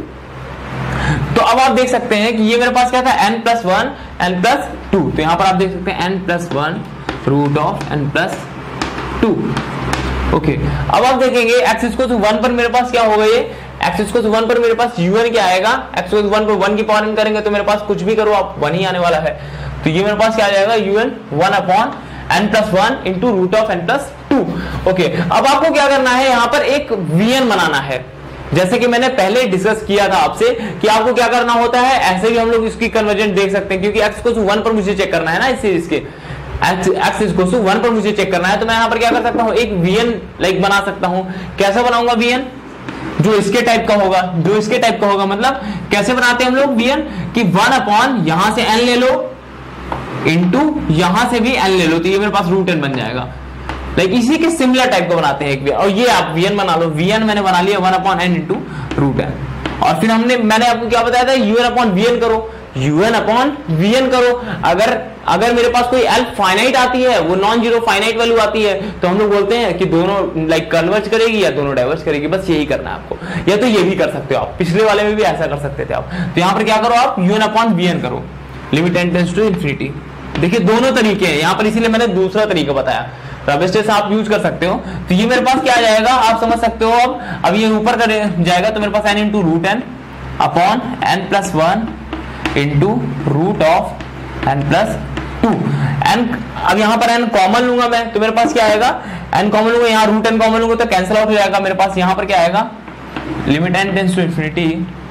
तो अब आप देख सकते हैं कि ये मेरे पास क्या था n plus one, n plus two, तो यहाँ पर आप देख सकते हैं n plus one root of n plus two, okay. अब आप देखेंगे एक्स इक्वल टू वन पर मेरे पास क्या होगा, ये एक्स इक्वल टू वन पर मेरे पास un क्या आएगा, एक्स इक्वल टू वन पर वन की पावर n करेंगे तो मेरे पास कुछ भी करो आप वन ही आने वाला है, तो ये मेरे पास क्या आ जाएगा un one upon n plus one into root of n plus two, okay. अब आपको क्या करना है, यहाँ पर एक vn बनाना है, जैसे कि मैंने पहले डिस्कस किया था आपसे कि आपको क्या करना होता है, ऐसे भी हम लोग इसकी कन्वर्जेंट देख सकते हैं, क्योंकि एक्स इक्वल टू वन पर मुझे चेक करना है ना इस सीरीज के, एक्स इक्वल टू वन पर मुझे चेक करना है, तो मैं यहाँ पर क्या कर सकता हूँ एक vn लाइक बना सकता हूँ। कैसा बनाऊंगा vn, जो इसके टाइप का होगा, जो इसके टाइप का होगा, मतलब कैसे बनाते हैं हम लोग vn कि वन अपॉन यहां से n ले लो इंटू यहां से भी n ले लो, तो ये मेरे पास रूट n बन जाएगा, लाइक इसी के सिमिलर टाइप का बनाते हैं एक, और ये आप vn बना लो, vn मैंने बना लिया one upon n into root n, और फिर हमने मैंने आपको क्या बताया था un अपॉन vn करो, un अपॉन vn करो, अगर अगर मेरे पास कोई l फाइनाइट आती है, वो नॉन जीरो फाइनाइट वैल्यू आती है, तो हम लोग बोलते हैं कि दोनों लाइक कन्वर्ज करेगी या दोनों डाइवर्ज करेगी, बस यही करना है आपको, या तो ये भी कर सकते हो आप, पिछले वाले में भी ऐसा कर सकते थे आप। तो यहाँ पर क्या करो आप un अपॉन vn करो, limit n tends to infinity, देखिए दोनों तरीके हैं यहाँ पर, इसीलिए मैंने दूसरा तरीका बताया, रावेस टेस्ट आप यूज कर सकते हो। तो ये मेरे पास क्या आ जाएगा आप समझ सकते हो, अब अब ये ऊपर कर जाएगा तो मेरे पास n into root n upon n plus one into root of n plus two, n अब यहाँ पर n कॉमन लूंगा मैं, तो मेरे पास क्या आएगा, n कॉमन लूंगा, यहाँ रूट n कॉमन लूंगा तो कैंसिल आउट हो जाएगा, मेरे पास यहाँ पर क्या आएगा limit n tends to infinity,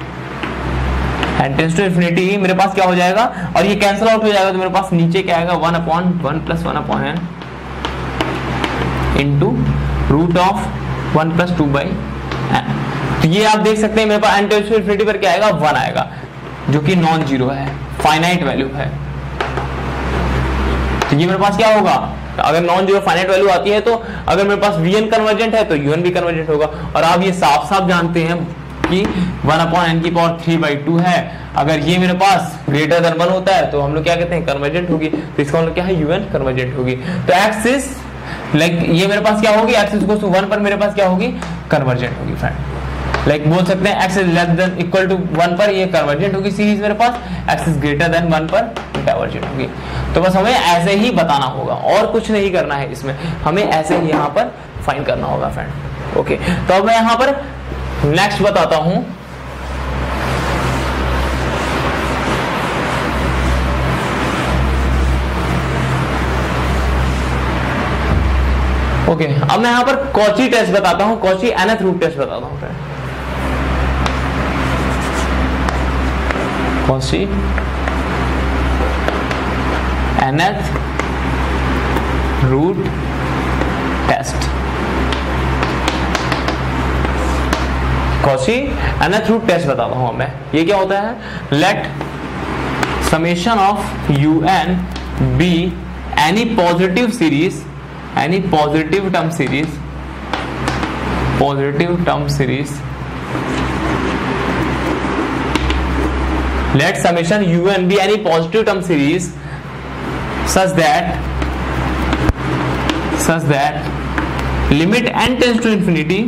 n tends to infinity मेरे पास क्या हो जाएगा, और ये कैंसिल आउट हो जाएगा, तो मेरे पास नीचे क्या आएगा one upon one plus one upon n into root of one plus two by n, तो ये आप देख सकते हैं मेरे पास n टेंड्स टू इनफिनिटी पर क्या आएगा वन आएगा, जो कि नॉन जीरो है, फाइनाइट वैल्यू है। तो ये मेरे पास क्या होगा, अगर नॉन जीरो फाइनाइट वैल्यू आती है तो अगर मेरे पास vn कन्वर्जेंट है तो un भी कन्वर्जेंट होगा, और आप ये साफ साफ जानते हैं कि वन अपॉन एन की पावर थ्री बाई टू है, अगर ये मेरे पास ग्रेटर देन वन होता है तो हम लोग क्या कहते हैं, कन्वर्जेंट होगी। तो इसका मतलब क्या है, यूएन कन्वर्जेंट होगी। तो एक्स इज लाइक ये मेरे पास क्या होगी, x is equal to one पर मेरे पास क्या होगी, कन्वर्जेंट होगी फ्रेंड। लाइक like बोल सकते हैं x is less than equal to one पर ये कन्वर्जेंट होगी सीरीज मेरे पास, x is greater than one पर डाइवर्जेंट होगी। तो बस हमें ऐसे ही बताना होगा और कुछ नहीं करना है इसमें, हमें ऐसे ही यहाँ पर फाइंड करना होगा फ्रेंड। ओके, तो अब मैं यहाँ पर नेक्स्ट बताता हूं। ओके okay, अब मैं यहां पर कॉची टेस्ट बताता हूं, कॉची एनथ रूट टेस्ट बताता हूं friend. Cauchy nth root test, Cauchy nth root test बताता हूं मैं। ये क्या होता है, let summation of you N be any positive series, any positive term series, positive term series, let summation un be any positive term series such that such that limit n tends to infinity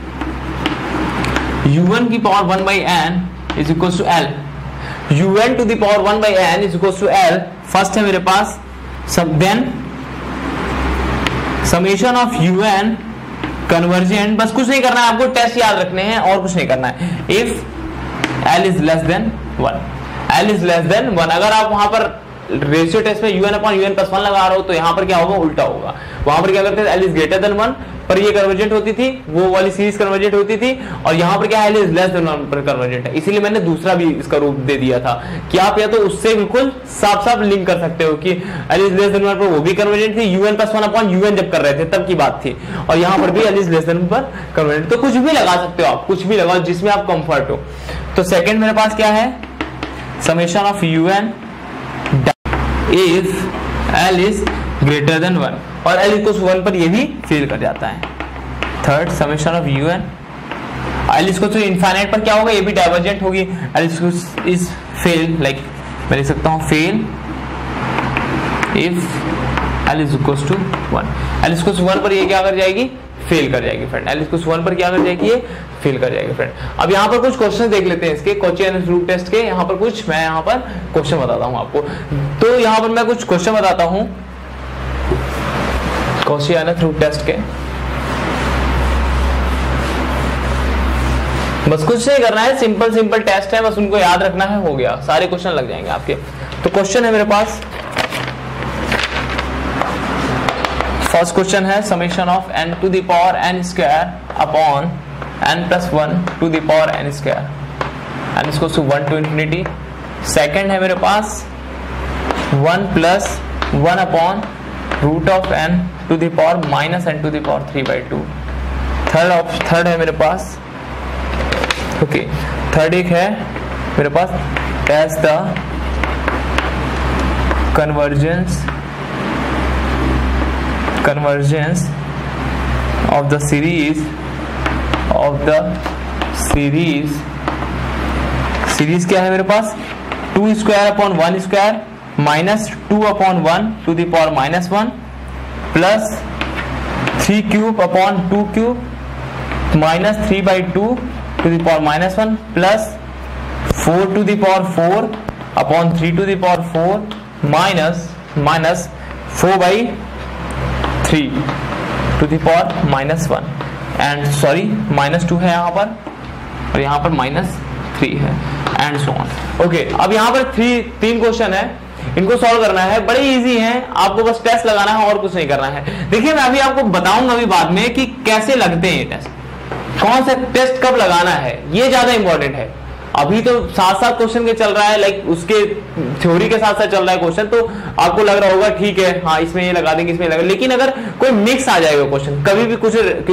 un की power one by n is equals to l, un to the power one by n is equals to l। First है मेरे पास सब, then summation of you n convergent, बस कुछ नहीं करना है आपको, टेस्ट याद रखने हैं और कुछ नहीं करना है। If L is less than one, l is less than one, अगर आप वहां पर रेशियो टेस्ट में u n upon u n plus one लगा रहे हो तो यहाँ पर क्या होगा, उल्टा होगा। वहां पर क्या करते थे, l is greater than one पर ये कन्वर्जेंट होती थी, वो वाली सीरीज कन्वर्जेंट होती थी, और यहाँ पर क्या l is less than one पर कन्वर्जेंट है। इसीलिए मैंने दूसरा भी इसका रूप दे दिया था कि आप या तो उससे बिल्कुल साफ साफ लिंक कर सकते हो कि l is less than one पर वो भी कन्वर्जेंट थी, u n plus one upon u n जब कर रहे थे तब की बात थी, और यहाँ पर भी एल इज लेस देन पर कन्वर्जेंट। तो कुछ भी लगा सकते हो आप, कुछ भी लगाओ जिसमें आप कंफर्ट हो। तो सेकंड मेरे पास क्या है, summation of u n if L is greater than one, और एल इक्वल्स वन पर ये भी फेल कर जाता है। Third summation of you n l equals to infinite पर क्या होगा, ये भी डाइवर्जेंट होगी, एल इज फेल, लाइक मैं लिख सकता हूं fail if L is equals to one, l equals to one पर ये क्या कर जाएगी, फेल कर जाएगी फ्रेंड। एल इक्वल्स वन पर क्या कर जाएगी, ये फेल कर जाएगी फ्रेंड। अब यहाँ पर कुछ क्वेश्चन देख लेते हैं इसके कॉची एनथ रूट टेस्ट के। यहाँ पर कुछ मैं यहाँ पर क्वेश्चन बताता हूँ आपको। तो यहाँ पर मैं कुछ क्वेश्चन बताता हूँ कॉची एनथ रूट टेस्ट के। बस कुछ नहीं करना है, सिंपल सिंपल टेस्ट है, बस उनको याद रखना है, हो गया, सारे क्वेश्चन लग जाएंगे आपके। तो क्वेश्चन है मेरे पास, फर्स्ट क्वेश्चन है summation of n to the power n square upon n plus one to the power n square, n is equal to one to infinity. Second है मेरे पास one plus one upon root of n to the power minus n to the power three by two. Third of third है मेरे पास, okay okay, third एक है मेरे पास, test the convergence convergence of the series of the series series क्या है मेरे पास, two square upon one square minus two upon one to the power minus one plus three cube upon two cube minus three by two to the power minus one plus four to the power four upon three to the power four minus minus four by three to the power minus one and sorry minus two है यहाँ पर और यहाँ पर minus three है and so on. Okay, अब यहाँ पर थ्री तीन क्वेश्चन है, इनको सॉल्व करना है, बड़े इजी हैं, आपको बस टेस्ट लगाना है और कुछ नहीं करना है। देखिए मैं अभी आपको बताऊंगा अभी बाद में कि कैसे लगते हैं ये टेस्ट, कौन सा टेस्ट कब लगाना है, ये ज्यादा इंपॉर्टेंट है। अभी तो साथ साथ क्वेश्चन के चल रहा है, लाइक उसके थ्योरी के साथ साथ चल रहा है क्वेश्चन, तो आपको लग रहा होगा ठीक है हाँ इसमें ये लगा देंगे इसमें लगा, लेकिन अगर कोई मिक्स आ जाएगा क्वेश्चन कभी भी कुछ, क्योंकि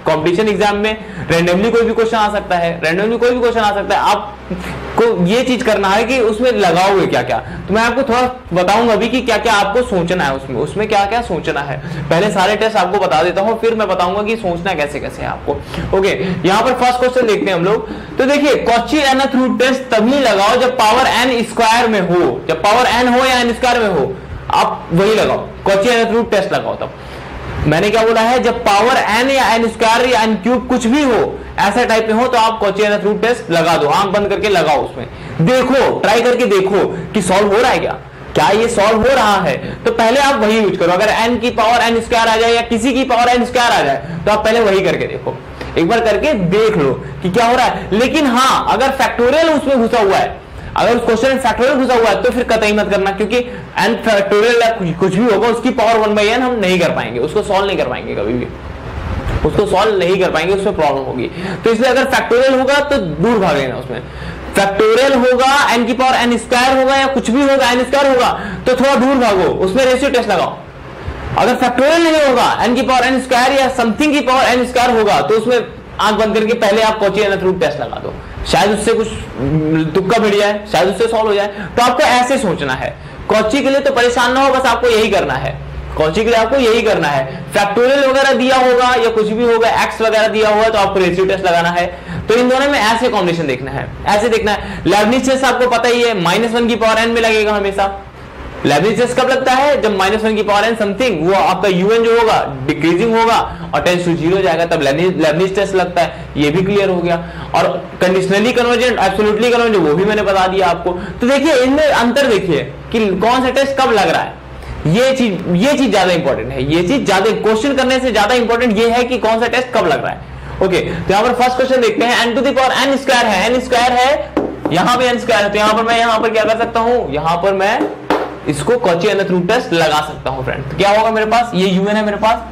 कंपटीशन एग्जाम में रैंडमली कोई भी क्वेश्चन आ सकता है, रैंडमली कोई भी क्वेश्चन आ सकता है। आपको ये चीज करना है कि उसमें लगाओगे क्या क्या, तो मैं आपको थोड़ा बताऊंगा अभी कि क्या क्या आपको सोचना है उसमें, उसमें क्या क्या सोचना है। पहले सारे टेस्ट आपको बता देता हूँ, फिर मैं बताऊंगा कि सोचना कैसे कैसे है आपको। ओके, यहाँ पर फर्स्ट क्वेश्चन देखते हैं हम लोग। तो देखिए, कॉची nth रूट टेस्ट तभी लगाओ जब पावर n स्क्वायर में हो, जब पावर n हो या n स्क्वायर में हो, आप वही लगाओ, कॉची nth रूट टेस्ट लगाओ। तब मैंने क्या बोला है, जब पावर n या n स्क्वायर या n क्यूब कुछ भी हो, ऐसा टाइप में हो, तो आप कॉची nth रूट टेस्ट लगा दो, आंख बंद करके लगाओ, उसमें देखो, ट्राई करके देखो कि सॉल्व हो रहा है क्या, क्या ये सॉल्व हो रहा है। तो पहले आप वही यूज करो। अगर n की पावर n स्क्वायर आ जाए या किसी की पावर n स्क्वायर आ जाए, तो आप पहले वही करके देखो, एक बार करके देख लो कि क्या हो रहा है। लेकिन हाँ, अगर फैक्टोरियल उसमें घुसा हुआ है, अगर उस क्वेश्चन में फैक्टोरियल घुसा हुआ है, तो फिर कतई मत करना, क्योंकि n फैक्टोरियल कुछ भी होगा, उसकी पावर वन बाई एन हम नहीं कर पाएंगे, उसको सॉल्व नहीं कर पाएंगे, कभी भी उसको सॉल्व नहीं कर पाएंगे, उसमें प्रॉब्लम होगी। तो इसलिए अगर फैक्टोरियल होगा तो दूर भाग लेना उसमें। फैक्टोरियल होगा, n की पावर n स्क्वायर होगा या कुछ भी होगा, n स्क्वायर होगा, तो थोड़ा दूर भागो, उसमें रेशियो टेस्ट लगाओ। अगर फैक्टोरियल नहीं होगा, n की पावर n स्क्वायर या समथिंग की पावर n स्क्वायर होगा, तो उसमें आंख बंद करके पहले आप कॉची nth रूट टेस्ट लगा दो, शायद उससे कुछ तुक्का भिड़ जाए, शायद उससे सॉल्व हो जाए। तो आपको ऐसे सोचना है। कॉची के लिए तो परेशान ना हो, बस आपको यही करना है, कॉची के लिए आपको यही करना है। फैक्टोरियल वगैरह दिया होगा या कुछ भी होगा, एक्स वगैरह दिया हुआ है, तो आपको रेशियो टेस्ट लगाना है। तो इन दोनों में ऐसे कॉम्बिनेशन देखना है, ऐसे देखना है। लेबनिज टेस्ट आपको पता ही है, माइनस वन की पावर एन में लगेगा हमेशा। लेबनिज टेस्ट कब लगता है, जब माइनस वन की पावर एन समथिंग, वो आपका यूएन जो होगा डिक्रीजिंग होगा और टेंस टू जीरो जाएगा, तब लेबनिज टेस्ट लगता है। ये भी क्लियर हो गया। और कंडीशनली कन्वर्जेंट, एब्सोल्युटली कन्वर्जेंट, वो भी मैंने बता दिया आपको। तो देखिए, इनमें अंतर देखिए कि कौन सा टेस्ट कब लग रहा है। ये चीज ये चीज ज्यादा इंपॉर्टेंट है, ये चीज ज्यादा क्वेश्चन करने से ज्यादा इंपॉर्टेंट ये है कि कौन सा टेस्ट कब लग रहा है। ओके, तो यहाँ पर फर्स्ट क्वेश्चन देखते हैं। n to the power n square है, n स्क्वायर है, यहाँ पे n स्क्वायर है, तो यहाँ पर मैं यहाँ पर क्या कर सकता हूँ, यहाँ पर मैं इसको कॉची nth रूट टेस्ट लगा सकता हूँ फ्रेंड। तो क्या होगा मेरे पास, ये un है मेरे पास,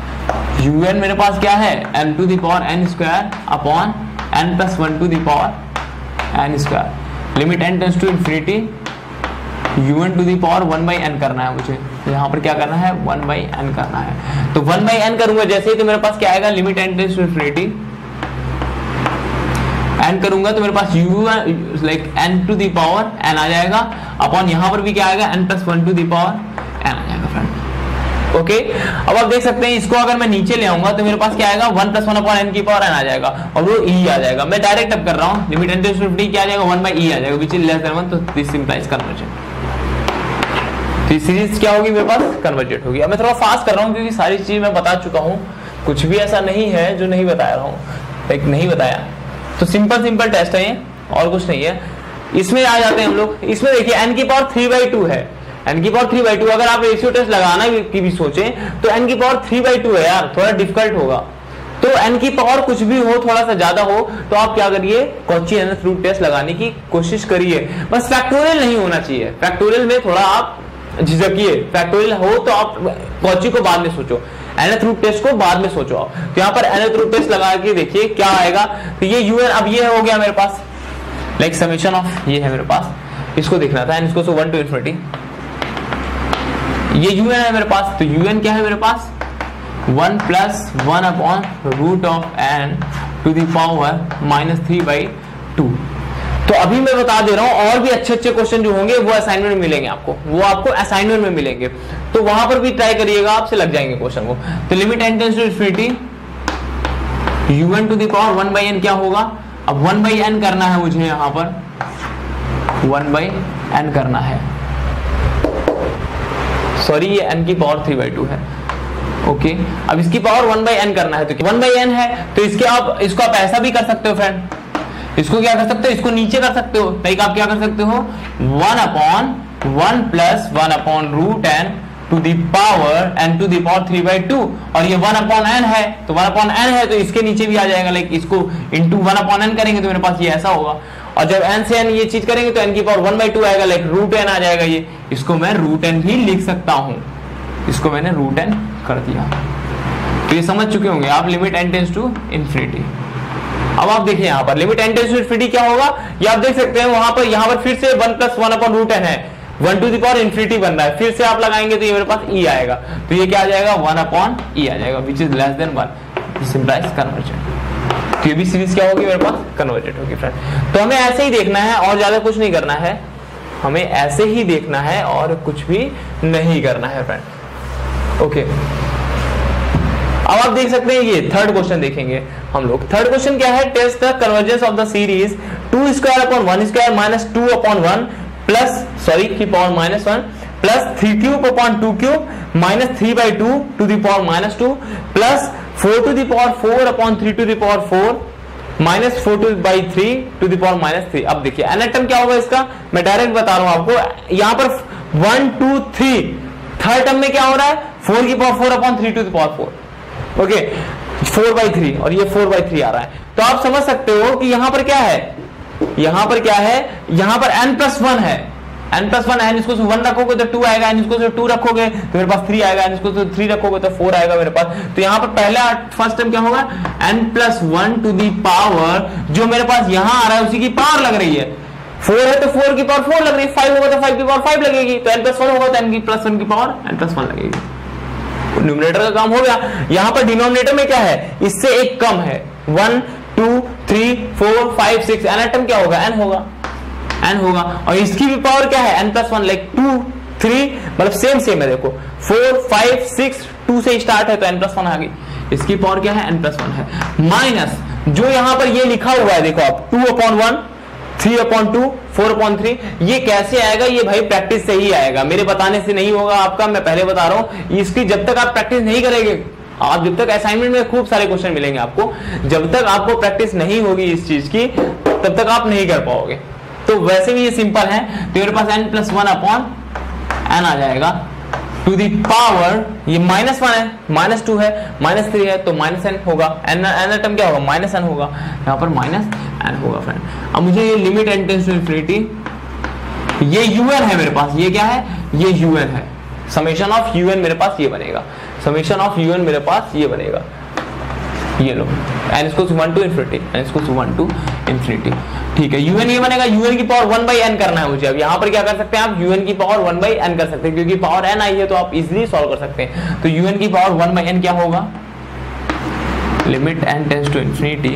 un मेरे पास क्या है, n to the power n square upon n plus one to the power n square, limit n tends to infinity, un to the power one by n करना है मुझे। तो यहाँ पर क्या करना है, वन बाई n करना है। तो वन बाई n करूंगा जैसे ही, तो मेरे पास क्या आएगा, limit n tends to infinity, n करूंगा तो मेरे पास u like n to the power n आ जाएगा, अपॉन यहाँ पर भी क्या आएगा, n plus one to the power n आ जाएगा फ्रेंड। ओके, अब आप देख सकते हैं, इसको अगर मैं नीचे ले आऊंगा तो मेरे पास क्या आएगा, one plus one upon n की पावर n आ जाएगा, और वो e आ जाएगा। मैं डायरेक्ट अब कर रहा हूँ, limit n tends to infinity क्या आ जाएगा, वन बाई e आ जाएगा, which is less than one, तो दिस इंप्लाइज कन्वर्जन। तो सीरीज क्या होगी मेरे पास, कन्वर्जेंट होगी। अब मैं थोड़ा फास्ट कर रहा हूँ क्योंकि सारी चीज मैं बता चुका हूँ, कुछ भी ऐसा नहीं है जो नहीं बता रहा हूँ, लाइक नहीं बताया। तो सिंपल सिंपल टेस्ट है ये, और कुछ नहीं है। इसमें आ जाते हैं हम लोग। इसमें देखिए n की पावर थ्री बाई टू है, n की पावर थ्री बाई टू। अगर आप रेशियो टेस्ट लगाना की भी सोचे तो n की पावर थ्री बाई टू है यार, थोड़ा डिफिकल्ट होगा। तो n की पावर कुछ भी हो, थोड़ा सा ज्यादा हो, तो आप क्या करिए, कॉची nth रूट टेस्ट लगाने की कोशिश करिए। बस फैक्टोरियल नहीं होना चाहिए, फैक्टोरियल में थोड़ा आप झिझकिए। फैक्टोरियल हो तो आप कॉची को बाद में सोचो, nth रूट टेस्ट को बाद में सोचो आप। तो यहाँ पर nth रूट टेस्ट लगा के देखिए क्या आएगा। तो ये un अब ये हो गया मेरे पास, लाइक समेशन ऑफ ये है मेरे पास, इसको देखना था, इसको सो वन टू इन्फिनिटी, ये un है मेरे पास। तो un क्या है मेरे पास, one plus one upon root of n to the power minus three by two. तो अभी मैं बता दे रहा हूं, और भी अच्छे अच्छे क्वेश्चन जो होंगे वो असाइनमेंट में मिलेंगे आपको, वो आपको असाइनमेंट में मिलेंगे, तो वहां पर भी ट्राई करिएगा, आपसे लग जाएंगे क्वेश्चन को। तो limit n tends to infinity, un to the power one by n क्या होगा, अब वन बाई n करना है मुझे, यहां पर वन बाई n करना है, सॉरी ये n की पावर थ्री बाई टू है। ओके, अब इसकी पावर वन बाई n करना है, तो वन बाई n है, तो इसके आप इसको आप ऐसा भी कर सकते हो फ्रेंड, इसको क्या कर सकते हो, इसको नीचे कर सकते हो, लाइक आप क्या कर सकते हो, one upon one plus one upon root n to the power n to the power three by two, और ये वन अपॉन एन है, तो वन अपॉन एन है तो इसके नीचे भी आ जाएगा, लाइक इसको इंटू वन अपॉन एन करेंगे तो मेरे पास ये ऐसा होगा, और जब एन से एन ये चीज करेंगे तो एन की पावर वन बाई टू आएगा, लाइक रूट एन आ जाएगा। ये इसको मैं रूट एन भी लिख सकता हूँ, इसको मैंने रूट एन कर दिया। तो ये समझ चुके होंगे आप, limit N tends to infinity. अब आप देखिए यहाँ पर limit N tends to infinity क्या होगा, ये आप देख सकते हैं, वहां पर यहाँ पर फिर से one plus one upon root n है, one to the power infinity बन रहा है, फिर से आप लगाएंगे तो ये मेरे पास ई आएगा, तो ये क्या आ जाएगा, वन अपॉन ई आ जाएगा, which is less than one. This implies convergent. तो ये भी सीरीज क्या होगी मेरे पास, कन्वर्जेंट होगी फ्रेंड। तो हमें ऐसे ही देखना है और ज्यादा कुछ नहीं करना है, हमें ऐसे ही देखना है और कुछ भी नहीं करना है फ्रेंड। ओके, अब आप देख सकते हैं ये थर्ड क्वेश्चन देखेंगे हम लोग। थर्ड क्वेश्चन क्या है, test the convergence of the series two square upon one square minus two upon one plus sorry की power minus one plus three cube upon two cube minus three by two to the power minus two plus four to the power four upon three to the power four minus four two by three to the power minus three. अब देखिए N term क्या होगा इसका, मैं direct बता रहा हूं आपको। यहां पर one to three, third term में क्या हो रहा है, फोर की power four upon three to the power four, okay four by three, और ये फोर बाई थ्री आ रहा है। तो आप समझ सकते हो कि यहां पर क्या है, यहां पर क्या है, यहां पर n प्लस वन है, n प्लस वन, एन इसको वन रखोगे तो टू आएगा, एन इसको टू रखोगे तो मेरे पास थ्री आएगा, एन इसको थ्री रखोगे तो फोर आएगा मेरे पास। तो यहां पर पहला फर्स्ट टर्म क्या होगा, n plus one to the power, जो मेरे पास यहां आ रहा है उसी की पावर लग रही है। फोर है तो फोर की पावर फोर लग रही है, फाइव होगा तो फाइव की पावर फाइव लगेगी, तो n प्लस वन होगा तो n की प्लस वन की पावर n प्लस वन लगेगी। न्यूमरेटर का काम हो गया। यहां पर डिनोमिनेटर में क्या है, इससे एक कम है, one to three four five six, n term क्या होगा, n होगा, n होगा, और इसकी भी पावर क्या है, n plus one, like two three, मतलब सेम सेम है। देखो फोर फाइव सिक्स, टू से स्टार्ट है तो n प्लस वन आ गई, इसकी पावर क्या है, n प्लस वन है। माइनस जो यहां पर ये लिखा हुआ है, देखो आप two upon one, three upon two, four upon three, ये कैसे आएगा, ये भाई प्रैक्टिस से ही आएगा, मेरे बताने से नहीं होगा आपका, मैं पहले बता रहा हूं। इसकी जब तक आप प्रैक्टिस नहीं करेंगे, आप जब तक असाइनमेंट में खूब सारे क्वेश्चन मिलेंगे आपको, जब तक आपको प्रैक्टिस नहीं होगी इस चीज की, तब तक आप नहीं कर पाओगे। तो वैसे भी ये सिंपल है, तो मेरे पास n plus one upon n आ जाएगा टू दी पावर, ये माइनस वन है, माइनस टू है, माइनस थ्री है, तो माइनस एन होगा, एन एन टर्म क्या होगा, माइनस एन होगा, यहाँ पर माइनस एन होगा फ्रेंड। अब मुझे ये limit N tends to infinity, ये यूएन है मेरे पास, ये क्या है, ये यूएन है, समेशन ऑफ यूएन मेरे पास ये बनेगा, समेशन ऑफ यूएन मेरे पास ये बनेगा, ये लो एन इसको वन टू इंफिनिटी, एन इसको वन टू इंफिनिटी, ठीक है। यूएन ये बनेगा, यूएन की पावर वन बाई एन करना है मुझे। अब यहाँ पर क्या कर सकते हैं आप, यूएन की पावर वन बाई एन कर सकते हैं, क्योंकि पावर एन आई है तो आप इजिली सॉल्व कर सकते हैं। तो यूएन की पावर वन बाई एन क्या होगा, limit N tends to infinity,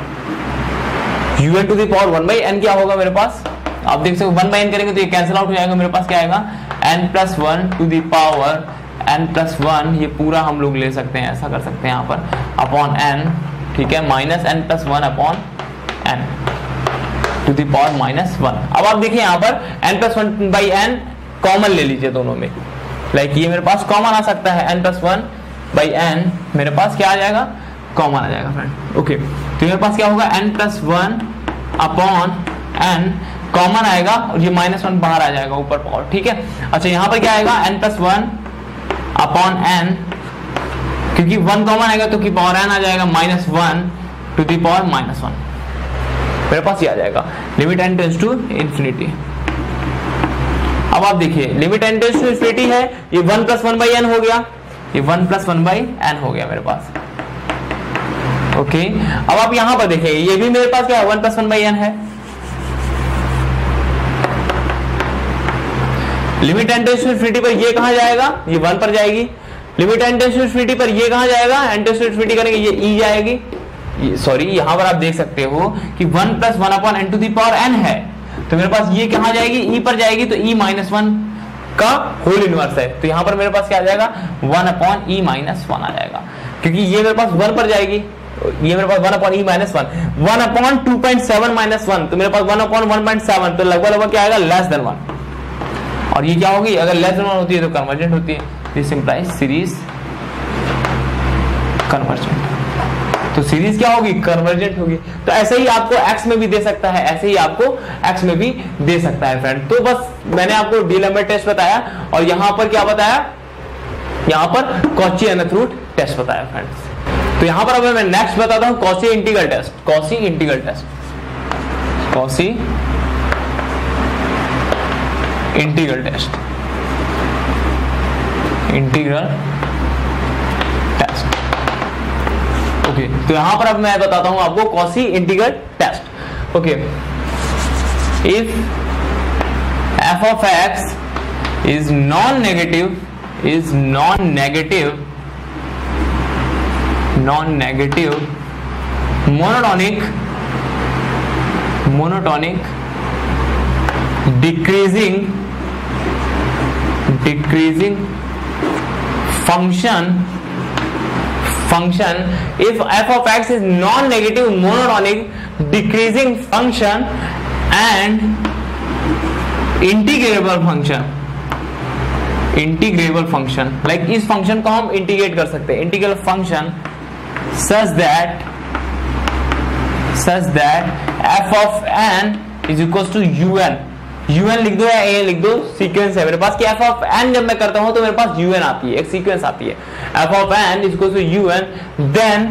u n to the power one by n क्या होगा मेरे पास, आप देख सकते हो वन बाई एन करेंगे तो ये कैंसिल आउट हो जाएगा, मेरे पास क्या आएगा, n plus one to the power N plus one, ये पूरा हम लोग ले सकते हैं, ऐसा कर सकते हैं यहाँ पर, अपॉन एन, ठीक है, minus n plus one upon n to the power minus one. अब आप देखिए यहाँ पर n plus one by n common ले लीजिए दोनों में, लाइक ये मेरे पास कॉमन आ सकता है, n plus one by n मेरे पास क्या आ जाएगा, कॉमन आ जाएगा फ्रेंड। ओके, तो मेरे पास क्या होगा, n plus one upon n common आएगा, और ये माइनस वन बाहर आ जाएगा ऊपर पावर, ठीक है। अच्छा यहाँ पर क्या आएगा, n plus one upon n, क्योंकि वन कॉमन आएगा तो की पावर एन आ जाएगा, minus one to the power minus one, मेरे पास ये आ जाएगा, limit N tends to infinity. अब आप देखिए limit N tends to infinity है, ये one plus one by n हो गया, ये one plus one by n हो गया मेरे पास। ओके, अब आप यहां पर देखिए, ये भी मेरे पास क्या है, one plus one by n है। Limit N tends to infinity पर ये कहां जाएगा, ये वन पर जाएगी। Limit N tends to infinity पर ये कहां जाएगा, एन टेंड्स टू इंफिनिटी करेंगे ये ई जाएगी, सॉरी यहां पर आप देख सकते हो कि one plus one upon n to the power n है, तो मेरे पास ये कहां जाएगी, ई पर जाएगी, तो ई माइनस वन का होल इनवर्स है, तो यहां पर मेरे पास क्या आ जाएगा, one upon e minus one आ जाएगा, क्योंकि ये मेरे पास वन पर जाएगी, ये मेरे पास one upon e minus one, one upon two point seven minus one, तो मेरे पास one upon one point seven, तो लगभग लगभग क्या आएगा, लेस देन वन, और ये क्या होगी, अगर लेस देन वन होती है तो कन्वर्जेंट होती है, दिस इंप्लाइज सीरीज कन्वर्जेंट। तो सीरीज क्या होगी, कन्वर्जेंट होगी। तो ऐसे ही आपको एक्स में भी दे सकता है, ऐसे ही आपको एक्स में भी दे सकता है फ्रेंड। तो बस मैंने आपको डीलेम्बर्ट टेस्ट बताया, और यहां पर क्या बताया, यहां पर कॉची-एनथ-रूट टेस्ट बताया फ्रेंड्स। तो यहां पर अब मैं नेक्स्ट बताता हूं Cauchy integral test, Cauchy integral test, Cauchy integral test, integral test. Okay, तो यहां पर अब मैं बताता हूं आपको Cauchy integral test. Okay, if f of x is non negative, is non negative non negative monotonic monotonic decreasing decreasing function function if f of x is non-negative monotonic decreasing function and integrable function integrable function like इस function को हम integrate कर सकते हैं integral function such that such that f of n is equals to un un लिख दो या a लिख दो, सीक्वेंस है मेरे पास कि f of n जब मैं करता हूं तो मेरे पास un आती है, एक सीक्वेंस आती है f of n is equals to un, then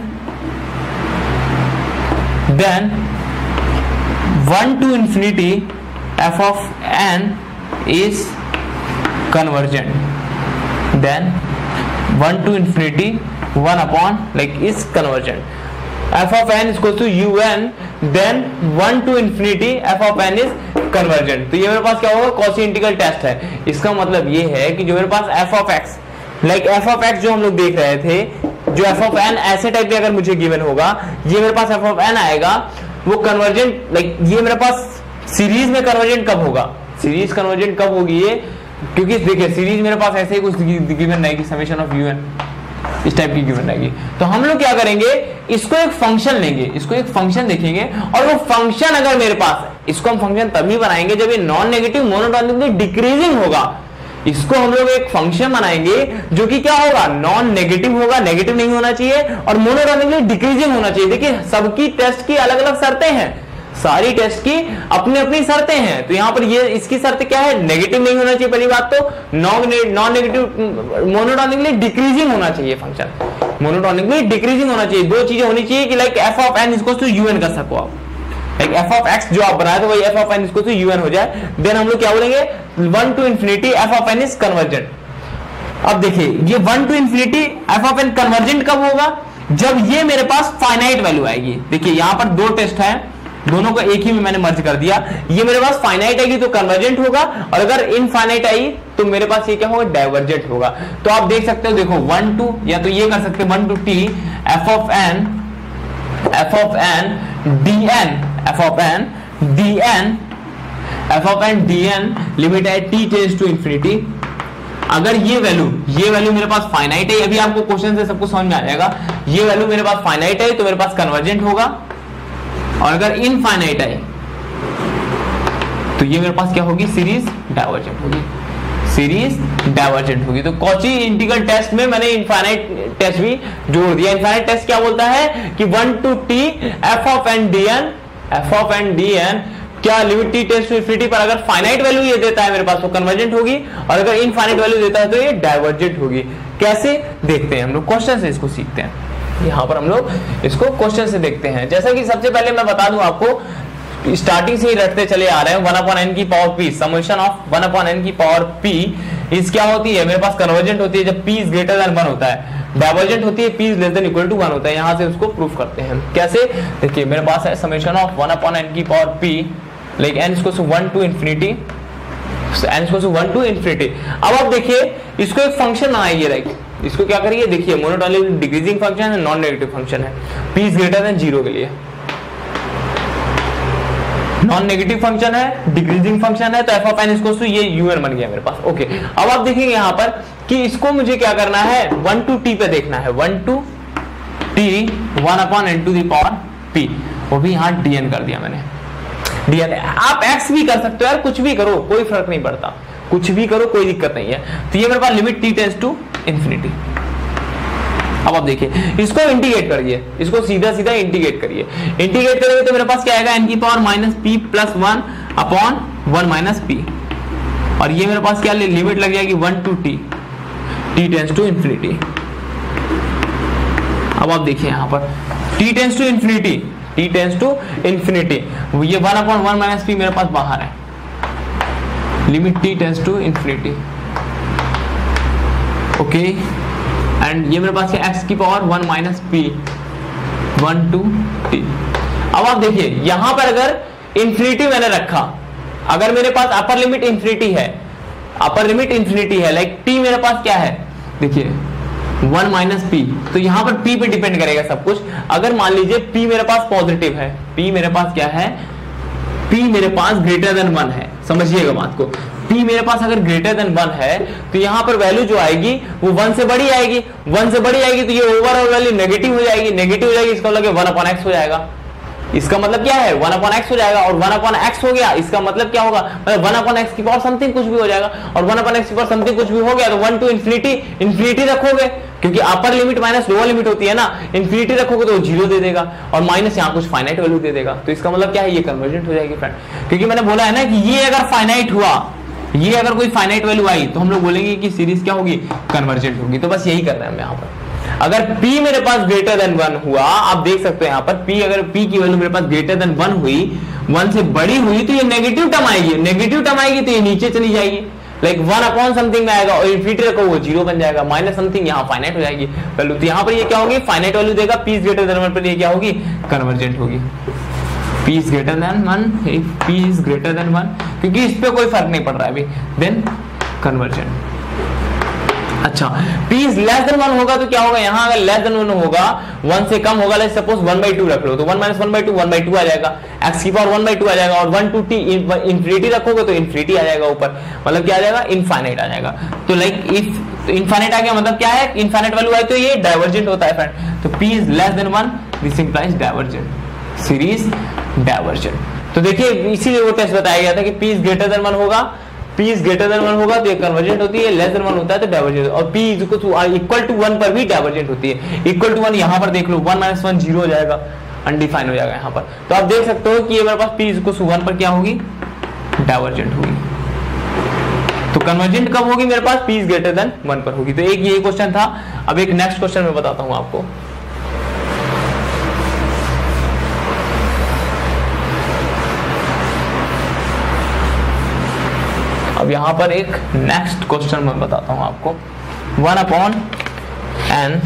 then one to infinity f of n is convergent, then one to infinity one upon like is convergent, f of n is equals to un, then one to infinity f of n is convergent। तो ये मेरे पास क्या होगा, Cauchy integral test है। इसका मतलब ये है कि जो मेरे पास f of x like like f of x जो हम लोग देख रहे थे, जो f of n ऐसे टाइप के अगर मुझे गिवन होगा, ये मेरे पास f of n आएगा, वो कन्वर्जेंट लाइक like, ये मेरे पास सीरीज में कन्वर्जेंट कब होगा, सीरीज कन्वर्जेंट कब होगी ये, क्योंकि देखिए सीरीज मेरे पास ऐसे ही कुछ गिवन रहेगी, समेशन ऑफ un इस टाइप की गिवन रहेगी। तो हम लोग क्या करेंगे, इसको एक फंक्शन लेंगे, इसको एक फंक्शन देखेंगे, और वो फंक्शन अगर मेरे पास है, इसको हम फंक्शन तभी बनाएंगे जब ये नॉन नेगेटिव मोनोटोनिकली डिक्रीजिंग होगा। इसको हम लोग एक फंक्शन बनाएंगे जो कि क्या होगा, नॉन नेगेटिव होगा, नेगेटिव नहीं होना चाहिए, और मोनोटोनिकली डिक्रीजिंग होना चाहिए। देखिए सबकी टेस्ट की अलग अलग शर्तें हैं, सारी टेस्ट की अपनी अपनी शर्तें हैं। तो यहाँ पर ये इसकी शर्त क्या है, नेगेटिव नहीं होना चाहिए पहली बात, तो नॉन नेगेटिव मोनोटोनिकली डिक्रीजिंग होना चाहिए फंक्शन, मोनोटोनिकली डिक्रीजिंग होना चाहिए। दो चीजें होनी चाहिए कि like f of N equals to u n कर सको आप, लाइक एफ ऑफ एक्स जो आप बनाए तो वही f of N equals to u n हो जाए। देन हम लोग क्या बोलेंगे, one to infinity f of n is convergent. अब देखिए ये one to infinity f of n convergent कब होगा, जब ये मेरे पास फाइनाइट वैल्यू आएगी। देखिए यहाँ पर दो टेस्ट है, दोनों को एक ही में मैंने मर्ज कर दिया। ये मेरे पास फाइनाइट आएगी तो कन्वर्जेंट होगा, और अगर इनफाइनाइट आई तो मेरे पास ये क्या होगा, डाइवर्जेंट होगा। तो आप देख सकते हो, देखो वन टू, या तो ये कर सकते हैं one to t f of n f of n d n f of n d n f of n d n limit है टी टेंड्स टू इंफिनिटी। अगर ये वैल्यू ये वैल्यू मेरे पास फाइनाइट है, अभी आपको क्वेश्चन से सबको समझ में आ जाएगा, ये वैल्यू मेरे पास फाइनाइट है तो मेरे पास कन्वर्जेंट होगा, और अगर इनफाइनाइट है तो ये मेरे पास क्या होगी, सीरीज डाइवर्जेंट होगी, सीरीज डाइवर्जेंट होगी। तो कॉची इंटीग्रल टेस्ट में मैंने इनफाइनाइट टेस्ट भी जोड़ दिया। इनफाइनाइट टेस्ट क्या बोलता है कि one to t f of n d n f of n d n क्या limit t tends to infinity पर अगर फाइनाइट वैल्यू ये देता है मेरे पास तो कन्वर्जेंट होगी, और अगर इनफाइनाइट वैल्यू देता है तो ये डाइवर्जेंट होगी। कैसे देखते हैं हम लोग, क्वेश्चन से इसको सीखते हैं। यहाँ पर हम लोग इसको क्वेश्चन से देखते हैं। जैसा कि सबसे पहले मैं बता दूं आपको, स्टार्टिंग से ही रटते चले आ रहे हैं, वन अपॉन एन की power p, summation of one upon n की पावर पी इस क्या होती है, मेरे पास कन्वर्जेंट होती है जब p is greater than one होता है, डाइवर्जेंट होती है p is less than equal to one होता है। यहाँ से उसको प्रूफ करते हैं कैसे, देखिए मेरे पास है summation of one upon n की power p like n equals to one to infinity, n equals to one to infinity. अब आप देखिए इसको एक फंक्शन बनाइए, राइट, इसको क्या करिए, देखिए मोनोटोनिकली डिक्रीजिंग फंक्शन है, नॉन नेगेटिव फंक्शन है, p is greater than zero के लिए नॉन नेगेटिव फंक्शन है, डिक्रीजिंग फंक्शन है, तो f of n equals to ये un बन गया मेरे पास। ओके, अब आप देखेंगे यहाँ पर कि इसको मुझे क्या करना है, वन टू टी पे देखना है, one to t one upon n to the power p, वो भी यहाँ dn कर दिया मैंने, dn। आप x भी कर सकते हो यार, कुछ भी करो कोई फर्क नहीं पड़ता, कुछ भी करो कोई दिक्कत नहीं है। तो ये मेरे पास limit t tends to infinity. अब आप देखिए इसको इंटीग्रेट करिए, इसको सीधा सीधा इंटीग्रेट करिए, इंटीग्रेट करेंगे तो मेरे पास क्या आएगा, n की power minus p plus one upon one minus p, और ये मेरे पास क्या लिमिट लग जाएगी one to t t tends to infinity. अब आप देखिए यहाँ पर t tends to infinity t tends to infinity, ये one upon one minus p मेरे पास बाहर है, limit t tends to infinity. Okay, and ये मेरे पास है x की power one minus p one to T. अब आप देखिए यहां पर अगर इंफिनिटी मैंने रखा, अगर मेरे पास अपर लिमिट इंफिनिटी है, अपर लिमिट इंफिनिटी है, लाइक t मेरे पास क्या है, देखिए वन माइनस पी, तो यहाँ पर पी पे डिपेंड करेगा सब कुछ। अगर मान लीजिए पी मेरे पास पॉजिटिव है, पी मेरे पास क्या है, पी मेरे पास ग्रेटर देन वन है, समझिएगा बात को, पी मेरे पास अगर ग्रेटर देन वन है तो यहाँ पर वैल्यू जो आएगी वो वन से बड़ी आएगी, वन से बड़ी आएगी तो ये ओवरऑल वैल्यू नेगेटिव हो जाएगी, नेगेटिव हो जाएगी, इसका मतलब वन अपॉन एक्स हो जाएगा। इसका मतलब क्या है, वन अपॉन एक्स हो जाएगा, और वन अपॉन एक्स हो गया, इसका मतलब क्या होगा, मतलब वन अपॉन एक्स की पावर समथिंग कुछ भी हो जाएगा, और वन अपॉन एक्स की पावर समथिंग कुछ भी हो गया तो वन टू इन्फिनिटी, इन्फिनिटी रखोगे क्योंकि upper limit minus lower limit होती है ना, इन्फिनिटी रखोगे तो जीरो दे देगा, और माइनस यहाँ कुछ फाइनाइट वैल्यू दे देगा। तो इसका मतलब क्या है, ये कन्वर्जेंट हो जाएगी फ्रेंड, क्योंकि मैंने बोला है ना कि ये अगर फाइनाइट हुआ, ये अगर कोई फाइनाइट वैल्यू आई तो हम लोग बोलेंगे कि सीरीज क्या होगी, कन्वर्जेंट होगी। तो बस यही कर रहे हैं हम यहाँ पर। अगर P मेरे पास ग्रेटर देन वन हुआ, आप देख सकते हैं यहाँ पर P, अगर P की वैल्यू मेरे पास ग्रेटर देन वन हुई, वन से बड़ी हुई तो ये नेगेटिव टर्म आएगी, नेगेटिव टर्म आएगी तो ये नीचे चली जाएगी, लाइक वन अपॉन समथिंग में आएगा, और इन्फिनिटी रखो वो जीरो बन जाएगा, माइनस समथिंग यहाँ फाइनाइट हो जाएगी वैल्यू। तो यहाँ पर ये क्या होगी, फाइनाइट वैल्यू देगा, P ग्रेटर देन वन पर ये क्या होगी, कन्वर्जेंट होगी। P is greater than one, if P is greater than one, क्योंकि इस पे कोई फर्क नहीं पड़ रहा है अभी, देन कन्वर्जेंट। अच्छा, P is less than one होगा तो क्या होगा, यहाँ अगर less than वन होगा, वन से कम होगा, like suppose one by two रख लो तो one minus one by two, one by two आ जाएगा, x की पावर वन बाई टू आ जाएगा, और वन टू टी इन्फिनिटी रखोगे तो इन्फिनिटी आ जाएगा ऊपर, मतलब क्या आ जाएगा, इनफाइनाइट आ जाएगा। तो लाइक इफ इनफाइनाइट आ गया मतलब क्या है, इनफाइनाइट वैल्यू आई तो ये डाइवर्जेंट होता है फ्रेंड। तो P is less than one, this implies divergent, series divergent. तो देखिए इसीलिए वो टेस्ट बताया गया था कि P is greater than one होगा, P is greater than one होगा तो ये कन्वर्जेंट होती है, लेस देन वन होता है तो डाइवर्जेंट, और P इक्वल टू वन पर भी डाइवर्जेंट होती है। इक्वल टू वन यहाँ पर देख लो, वन माइनस वन जीरो हो जाएगा, अनडिफाइन हो जाएगा यहाँ पर। तो आप देख सकते हो कि ये मेरे पास P इक्वल टू वन पर क्या होगी, डाइवर्जेंट होगी। तो कन्वर्जेंट कब होगी मेरे पास, P is greater than one पर होगी। तो एक ये क्वेश्चन था। अब एक नेक्स्ट क्वेश्चन मैं बताता हूँ आपको। अब यहां पर एक नेक्स्ट क्वेश्चन मैं बताता हूं आपको। One upon n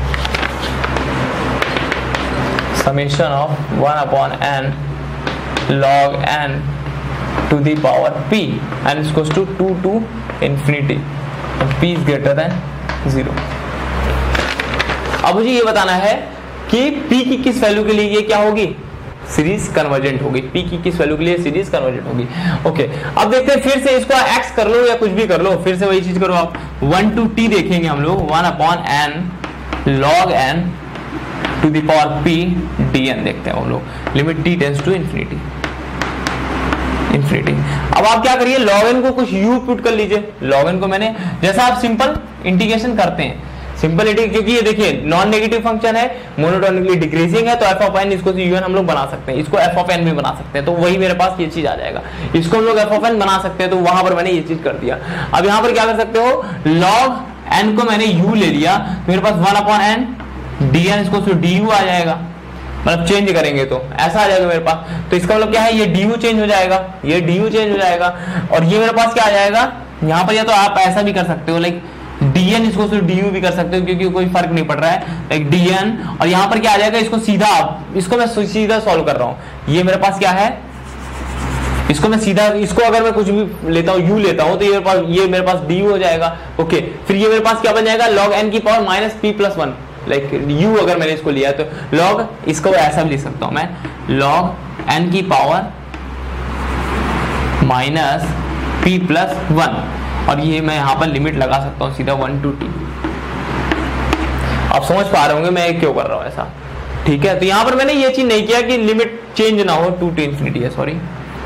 summation of one upon n log n to the power p n is equal to two to infinity, p is greater than zero. अब मुझे ये बताना है कि p की किस वैल्यू के लिए ये क्या होगी, सीरीज कन्वर्जेंट होगी। P की किस वैल्यू के लिए सीरीज कन्वर्जेंट होगी। ओके, अब देखते हैं फिर से इसको x कर लो या कुछ भी कर लो, फिर से वही चीज करो आप। वन टू t देखेंगे हम लोग, one upon n log n to the power p dn देखते हैं हम लोग, limit t tends to infinity, infinity. अब आप क्या करिए, log n को कुछ u पुट कर लीजिए। log n को मैंने, जैसा आप सिंपल इंटीग्रेशन करते हैं, सिंपल इंटीग्रेशन, क्योंकि ये देखिए नॉन नेगेटिव फंक्शन है, मोनोटोनिकली डिक्रीजिंग है, तो f ऑफ n इसको un हम लोग बना सकते हैं, इसको f ऑफ n भी बना सकते हैं, तो वही मेरे पास ये चीज आ जाएगा। इसको हम लोग f ऑफ n बना सकते हैं, तो वहां पर मैंने ये चीज कर दिया। अब यहाँ पर क्या कर सकते हो, log n को मैंने u ले लिया, तो मेरे पास वन अपॉन एन dn इसको du आ जाएगा, मतलब चेंज करेंगे तो ऐसा आ जाएगा मेरे पास। तो इसका मतलब क्या है, ये du चेंज हो जाएगा, ये du चेंज हो जाएगा, और ये मेरे पास क्या आ जाएगा यहाँ पर, या तो आप ऐसा भी कर सकते हो, लाइक dn इसको du भी कर सकते हो, क्योंकि कोई फर्क नहीं पड़ रहा है, लाइक dn, और यहाँ पर क्या आ जाएगा, इसको सीधा, इसको मैं सीधा सॉल्व कर रहा हूँ। ये मेरे पास क्या है, इसको मैं सीधा, इसको अगर मैं कुछ भी लेता हूँ u लेता हूँ तो ये मेरे पास, ये मेरे पास du हो जाएगा। ओके, फिर ये मेरे पास क्या बन जाएगा, log n की power minus p plus one, like u अगर मैंने इसको लिया तो log, इसको ऐसा भी लिख सकता हूँ मैं, log n की power minus p plus one, और ये मैं यहाँ पर लिमिट लगा सकता हूँ सीधा वन टू टी। आप समझ पा रहे होंगे मैं क्यों कर रहा हूँ ऐसा, ठीक है। तो यहाँ पर मैंने ये चीज नहीं किया कि लिमिट चेंज ना हो, टू टी इंफिनिटी है, सॉरी,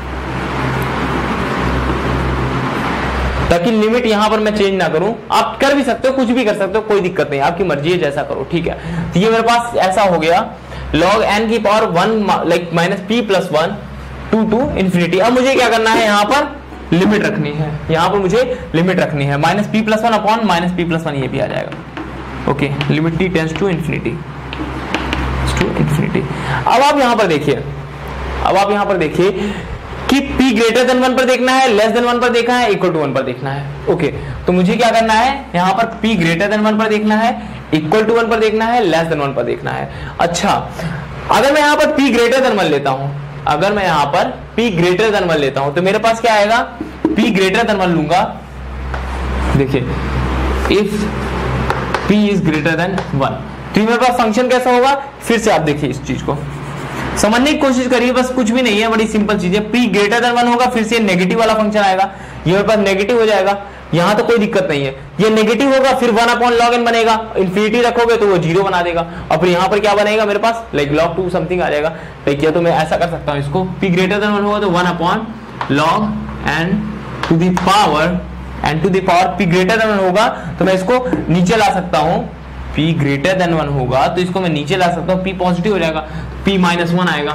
ताकि लिमिट यहाँ पर मैं चेंज ना करूं। आप कर भी सकते हो, कुछ भी कर सकते हो, कोई दिक्कत नहीं, आपकी मर्जी है, जैसा करो, ठीक है। तो ये मेरे पास ऐसा हो गया, log n की power one like minus p plus one two to infinity. अब मुझे क्या करना है, यहाँ पर लिमिट रखनी है, यहाँ पर मुझे लिमिट रखनी है, minus p plus one upon minus p plus one, ये भी आ जाएगा। Okay, limit t tends to infinity, to infinity. अब आप यहाँ पर देखिए, अब आप यहाँ पर देखिए कि p ग्रेटर देन वन पर देखना है, लेस देन वन पर देखना है, इक्वल टू वन पर देखना है। ओके, तो मुझे क्या करना है, यहाँ पर p ग्रेटर देन वन पर देखना है, इक्वल टू वन पर देखना है, लेस देन वन पर देखना है। अच्छा, अगर मैं यहाँ पर p ग्रेटर देन वन लेता हूं, अगर मैं यहाँ पर p ग्रेटर देन वन लेता हूं तो मेरे पास क्या आएगा, p ग्रेटर देन वन लूंगा, देखिए if p is greater than one. तो मेरे पास फंक्शन कैसा होगा, फिर से आप देखिए इस चीज को समझने की कोशिश करिए, बस कुछ भी नहीं है, बड़ी सिंपल चीज है। p ग्रेटर देन वन होगा, फिर से नेगेटिव वाला फंक्शन आएगा, ये मेरे पास नेगेटिव हो जाएगा, यहां तो कोई दिक्कत नहीं है। ये नेगेटिव होगा, फिर वन अपॉन लॉग एन बनेगा, इन्फिनिटी रखोगे तो वो जीरो बना देगा, और फिर यहाँ पर क्या बनेगा मेरे पास, लाइक लॉग टू समथिंग आ जाएगा। लाइक या तो मैं ऐसा कर सकता हूँ इसको, p ग्रेटर देन वन होगा तो one upon log n to the power n to the power p greater than one होगा तो मैं इसको नीचे ला सकता हूँ, p ग्रेटर देन वन होगा तो इसको मैं नीचे ला सकता हूँ, p पॉजिटिव हो जाएगा, p माइनस वन आएगा,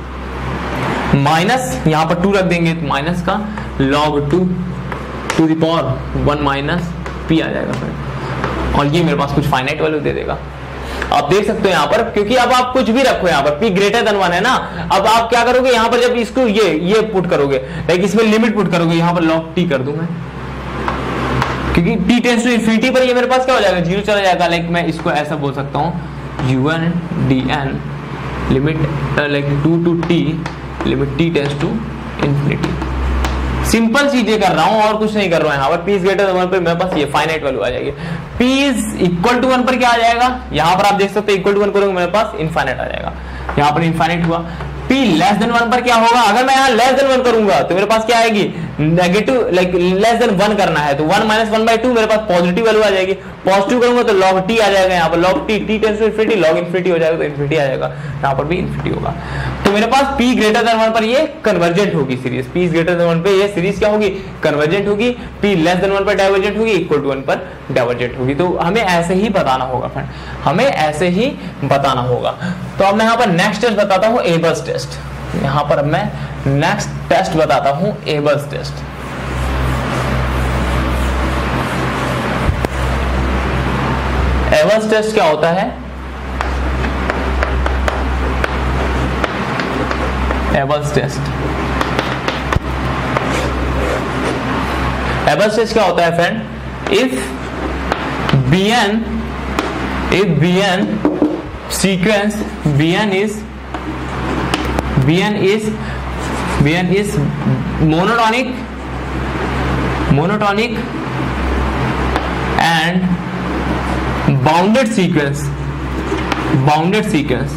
माइनस यहाँ पर टू रख देंगे तो माइनस का log two to the power one minus p आ जाएगा फिर, और ये मेरे पास कुछ फाइनाइट वैल्यू दे देगा। आप देख सकते हो यहाँ पर, क्योंकि अब आप कुछ भी रखो यहाँ पर p ग्रेटर देन वन है ना, अब आप क्या करोगे यहाँ पर जब इसको ये ये पुट करोगे, लाइक इसमें लिमिट पुट करोगे, यहाँ पर लॉग t कर दूं मैं, क्योंकि t टेंड्स टू इंफिनिटी पर ये मेरे पास क्या हो जाएगा, जीरो चला जाएगा। लाइक मैं इसको ऐसा बोल सकता हूँ u n d n limit like two to t limit t tends to infinity. Simple चीजें कर रहा हूं और कुछ नहीं कर रहा हूं। यहाँ पर p is greater than one पर मेरे पास ये फाइनाइट वैल्यू आ जाएगी। p is equal to one पर क्या आ जाएगा, यहाँ पर आप देख सकते हैं इक्वल टू वन करोगे मेरे पास इनफाइनाइट आ जाएगा, यहाँ पर इनफाइनाइट हुआ। p लेस देन वन पर क्या होगा, अगर मैं यहाँ लेस देन वन करूंगा तो मेरे पास क्या आएगी, negative like less than one करना है तो one minus one by two मेरे पास पॉजिटिव वैल्यू आ जाएगी, पॉजिटिव करूंगा तो log t आ जाएगा, यहाँ पर log t t tends to infinity, log infinity हो जाएगा तो इंफिनिटी आ जाएगा, यहाँ पर भी इंफिनिटी होगा। तो मेरे पास p ग्रेटर देन वन पर ये कन्वर्जेंट होगी series, p greater than one पे ये सीरीज क्या होगी, कन्वर्जेंट होगी, p लेस देन वन पर डाइवर्जेंट होगी, इक्वल टू वन पर डाइवर्जेंट होगी। तो हमें ऐसे ही बताना होगा फ्रेंड, हमें ऐसे ही बताना होगा। तो अब मैं यहाँ पर नेक्स्ट टेस्ट बताता हूँ, एबल्स टेस्ट। यहाँ पर अब मैं नेक्स्ट टेस्ट बताता हूँ, एबल्स टेस्ट। एबल्स टेस्ट क्या होता है, एबल्स टेस्ट एबल्स टेस्ट क्या होता है friend, if bn if bn sequence bn is bn is bn is monotonic monotonic and bounded sequence bounded sequence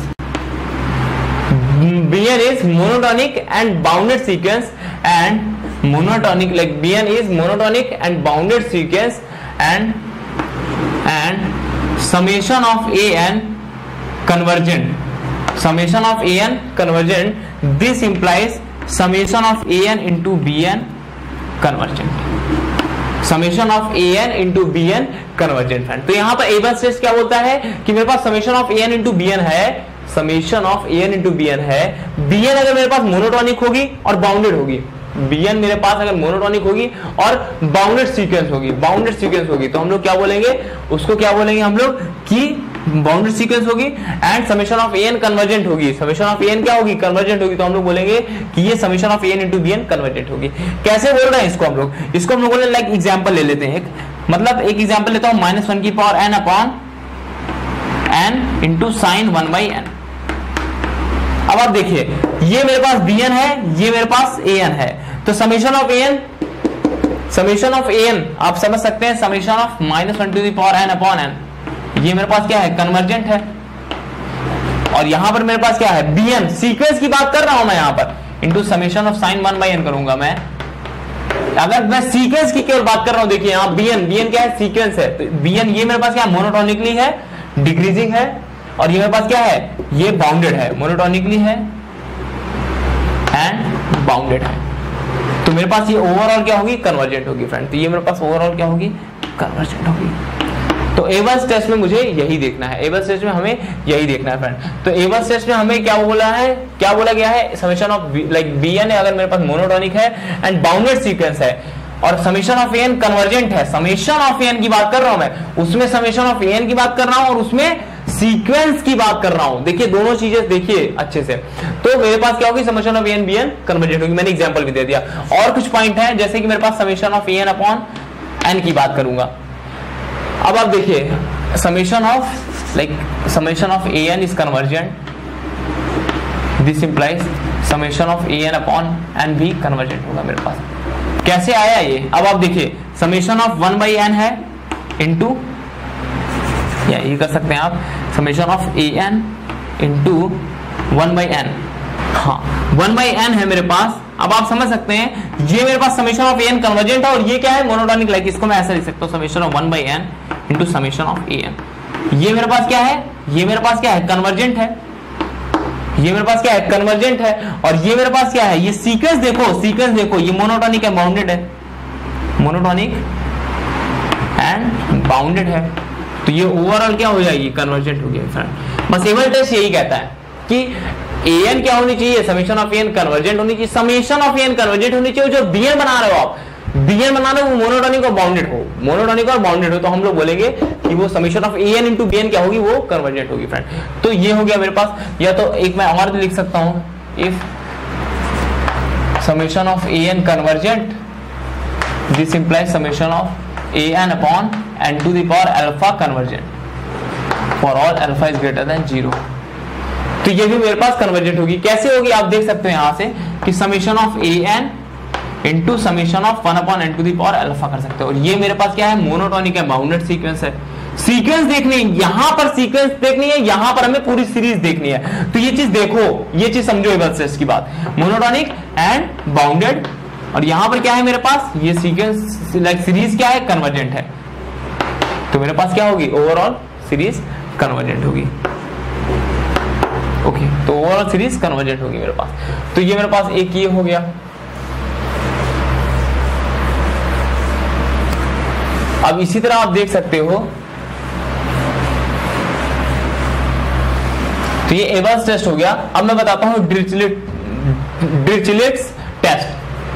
bn is monotonic and bounded sequence and monotonic like bn is monotonic and bounded sequence and and summation of an convergent summation of an convergent, this implies summation of an into bn convergent, summation of an into bn convergent friend। तो यहाँ पर एबल्स test क्या बोलता है कि मेरे पास summation of an into bn है, summation of an into bn है, bn अगर मेरे पास मोनोटोनिक होगी और बाउंडेड होगी, bn मेरे पास अगर मोनोटोनिक होगी और बाउंडेड सीक्वेंस होगी, बाउंडेड सीक्वेंस होगी तो हम लोग क्या बोलेंगे, उसको क्या बोलेंगे हम लोग कि बाउंडेड सीक्वेंस होगी and summation of n convergent होगी, समेशन ऑफ एन क्या होगी, कन्वर्जेंट होगी, तो हम लोग बोलेंगे कि ये summation of n into b n convergent होगी। कैसे बोल रहे हैं इसको हम लोग, इसको हम लोग बोले लाइक एग्जांपल ले लेते हैं एक, मतलब एक एग्जांपल लेता हूं माइनस वन की power N upon n into sine one by n. अब आप देखिए ये मेरे पास bn है, ये मेरे पास an है, तो summation of an summation of an आप समझ सकते हैं, summation of minus one to the power n upon n, ये मेरे पास क्या है, कन्वर्जेंट है, और यहां पर मेरे पास क्या है bn, सीक्वेंस की बात कर रहा हूं मैं यहां पर, into summation of sine one by n करूंगा मैं। अगर मैं सीक्वेंस की केवल बात कर रहा हूं, देखिए यहां bn bn क्या है, सीक्वेंस है, तो bn ये मेरे पास क्या मोनोटोनिकली है, डिक्रीजिंग है, और ये मेरे पास क्या है, ये बाउंडेड है, मोनोटोनिकली है एंड बाउंडेड है, तो मेरे पास ये ओवरऑल क्या होगी, कन्वर्जेंट होगी फ्रेंड। तो ये मेरे पास ओवरऑल क्या होगी, कन्वर्जेंट होगी। तो एबल्स टेस्ट में मुझे यही देखना है, एबल्स टेस्ट में हमें यही देखना है फ्रेंड। तो एबल्स टेस्ट में हमें क्या बोला है, क्या बोला गया है, समेशन ऑफ लाइक bn है अगर मेरे पास मोनोटोनिक है एंड बाउंडेड सीक्वेंस है, और समेशन ऑफ an कन्वर्जेंट है, समेशन ऑफ an की बात कर रहा हूं मैं, उसमें समेशन ऑफ an की बात कर रहा हूं और उसमें सीक्वेंस की बात कर रहा हूं। देखिए दोनों चीजें देखिए अच्छे से, तो मेरे पास क्या होगी, summation of an bn convergent होगी, मैंने एग्जांपल भी दे दिया। और कुछ पॉइंट है जैसे कि मेरे पास summation of an upon n की बात करूंगा। अब आप देखिए summation of like summation of an is convergent, this implies summation of an upon n भी कन्वर्जेंट होगा मेरे पास। कैसे आया ये, अब आप देखिए summation of one by n है इंटू या ये कर सकते हैं आप summation of a n into one by n. हाँ वन बाई एन है मेरे पास। अब आप समझ सकते हैं ये मेरे पास summation of a n convergent है और ये क्या है मोनोटोनिक। लाइक इसको मैं ऐसा लिख सकता हूँ summation of one by n into summation of a n. ये मेरे पास क्या है, ये मेरे पास क्या है कन्वर्जेंट है, ये मेरे पास क्या है कन्वर्जेंट है और ये मेरे पास क्या है, ये सीक्वेंस देखो, सीक्वेंस देखो, ये मोनोटोनिक है बाउंडेड है, मोनोटोनिक एंड बाउंडेड है। तो ये ओवरऑल क्या हो जाएगी कन्वर्जेंट हो गया फ्रेंड। बस एबल टेस्ट यही कहता है कि एन क्या होनी चाहिए, समेशन ऑफ एन कन्वर्जेंट होनी चाहिए, समेशन ऑफ एन कन्वर्जेंट होनी चाहिए। जो बीएन बना रहे हो आप, बीएन बना रहे हो वो मोनोटोनिक और बाउंडेड हो, मोनोटोनिक और बाउंडेड हो, तो हम लोग बोलेंगे कि वो summation of n into b n क्या होगी, वो कन्वर्जेंट होगी फ्रेंड। तो ये हो गया मेरे पास। या तो एक मैं और लिख सकता हूं, if summation of n convergent this implies summation of n upon n to the power alpha convergent for all alpha is greater than zero. तो ये भी मेरे पास कन्वर्जेंट होगी। कैसे होगी आप देख सकते हो यहां से कि summation of a n into summation of one upon n to the power alpha कर सकते हो। और ये मेरे पास क्या है मोनोटोनिक है, बाउंडेड सीक्वेंस है। सीक्वेंस देखनी है, यहां पर सीक्वेंस देखनी है, यहां पर हमें पूरी सीरीज देखनी है। तो ये चीज देखो, ये चीज समझो एबल टेस्ट की बात, मोनोटोनिक एंड बाउंडेड। और यहां पर क्या है मेरे पास, ये सीक्वेंस लाइक सीरीज क्या है कन्वर्जेंट है। तो मेरे पास क्या होगी ओवरऑल सीरीज कन्वर्जेंट होगी। ओके okay, तो ओवरऑल सीरीज कन्वर्जेंट होगी मेरे पास। तो ये मेरे पास एक ये हो गया। अब इसी तरह आप देख सकते हो, तो ये एबल्स टेस्ट हो गया। अब मैं बताता हूं Dirichlet Dirichlet's test.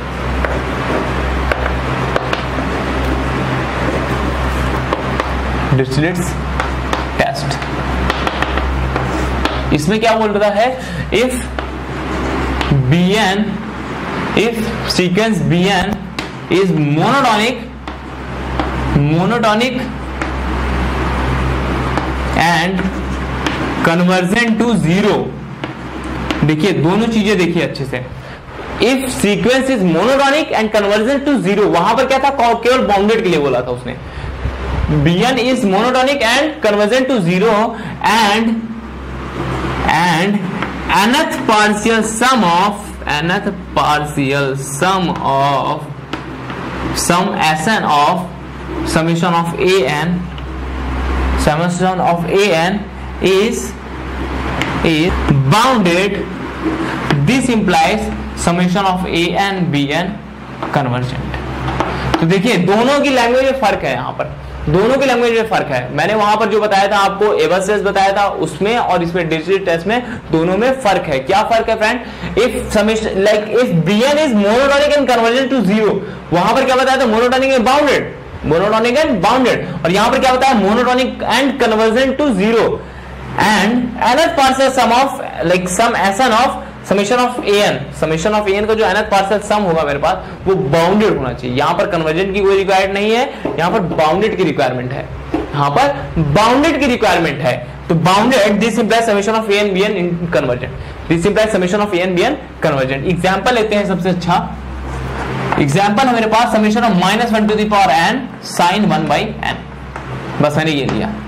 Dirichlet's test इसमें क्या बोल रहा है, if bn if sequence bn is monotonic monotonic and convergent to zero. देखिए दोनों चीजें देखिए अच्छे से, if sequence is monotonic and convergent to zero, वहां पर क्या था केवल बाउंडेड के लिए बोला था उसने। bn is monotonic and convergent to zero and and nth partial sum of nth partial sum of sum sn of summation of an summation of an is is bounded. This implies summation of an bn convergent. तो देखिए दोनों की language में फर्क है, यहां पर दोनों की लैंग्वेज में फर्क है। मैंने वहां पर जो बताया था आपको एबल्स टेस्ट बताया था उसमें और इसमें डिरिचलेट टेस्ट में दोनों में फर्क है। क्या फर्क है friend, if summation like if bn is monotonic and convergent to zero, वहां पर क्या बताया था monotonic and bounded, monotonic and bounded. और यहां पर क्या बताया monotonic and convergent to zero and nth partial sum of like sum sn of summation of an, summation of an का जो nth पार्शियल सम होगा मेरे पास वो बाउंडेड होना चाहिए। यहां पर कन्वर्जेंट की कोई रिक्वायर्ड नहीं है, यहां पर बाउंडेड की रिक्वायरमेंट है, यहां पर बाउंडेड की रिक्वायरमेंट है। तो bounded this implies summation of an bn इन convergent, this implies summation of an bn convergent. Example लेते हैं सबसे अच्छा एग्जांपल है मेरे पास summation of minus one to the power n sine one by n. बस मैंने ये लिया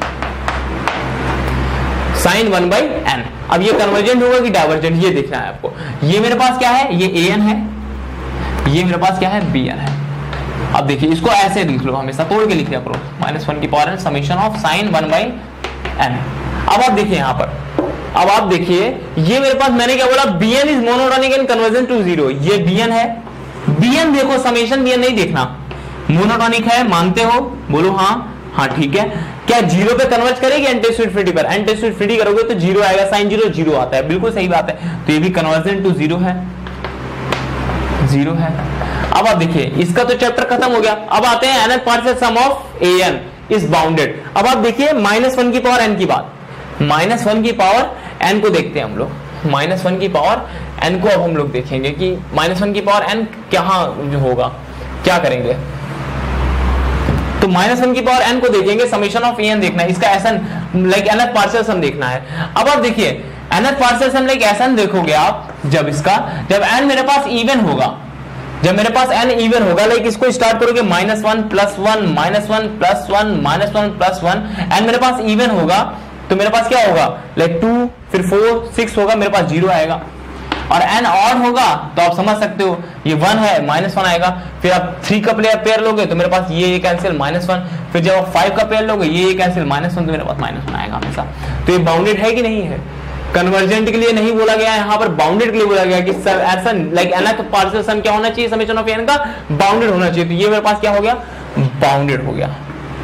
साइन वन बाई एन। अब ये कन्वर्जेंट होगा कि डाइवर्जेंट ये देखना है आपको। ये मेरे पास क्या है, ये an है, ये मेरे पास क्या है bn है। अब देखिए इसको ऐसे लिख लो, हमेशा तोड़ के लिख लिया करो, माइनस वन की power n summation of sine one by n. अब आप देखिए यहां पर, अब आप देखिए ये मेरे पास मैंने क्या बोला bn is monotonic and convergent to zero. ये bn है, bn देखो समेशन bn नहीं देखना, मोनोटोनिक है मानते हो, बोलो हाँ हाँ ठीक है। क्या जीरो पे कन्वर्ज करेगी एन टेंड्स टू इनफिनिटी पर, एन टेंड्स टू इनफिनिटी करोगे तो जीरो आएगा, साइन जीरो जीरो आता है, बिल्कुल सही बात है। तो ये भी कन्वर्जेंट टू जीरो है, जीरो है। अब आप देखिए इसका तो चैप्टर खत्म हो गया। अब आते हैं nth partial sum of an is bounded. अब आप देखिए माइनस वन की पावर n की बात, माइनस वन की पावर n को देखते हैं हम लोग, माइनस वन की पावर n को अब हम लोग देखेंगे कि माइनस वन की पावर n कहां होगा, क्या करेंगे। तो माइनस वन की पावर n को देखेंगे, समेशन ऑफ an देखना है, इसका s n like nth partial sum देखना है। अब आप देखिए nth partial sum like s n देखोगे आप, जब इसका जब n मेरे पास इवन होगा, जब मेरे पास n इवन होगा, लाइक इसको स्टार्ट करोगे minus one plus one minus one plus one minus one plus one, and मेरे पास इवन होगा तो मेरे पास क्या होगा, लाइक टू फिर फोर सिक्स होगा, मेरे पास जीरो आएगा। और n ऑड होगा तो आप समझ सकते हो ये वन है माइनस वन आएगा। फिर आप थ्री का प्लेयर पेयर लोगे तो मेरे पास ये ये कैंसिल माइनस वन। फिर जब आप फाइव का पेयर लोगे ये ये कैंसिल माइनस वन, तो मेरे पास माइनस वन आएगा हमेशा। तो ये बाउंडेड है कि नहीं है? कन्वर्जेंट के लिए नहीं बोला गया है, यहाँ पर बाउंडेड के लिए बोला गया कि ऐसा लाइक nth पार्शियल सम क्या होना चाहिए, समेशन ऑफ n का बाउंडेड होना चाहिए। तो ये मेरे पास क्या हो गया, बाउंडेड हो गया।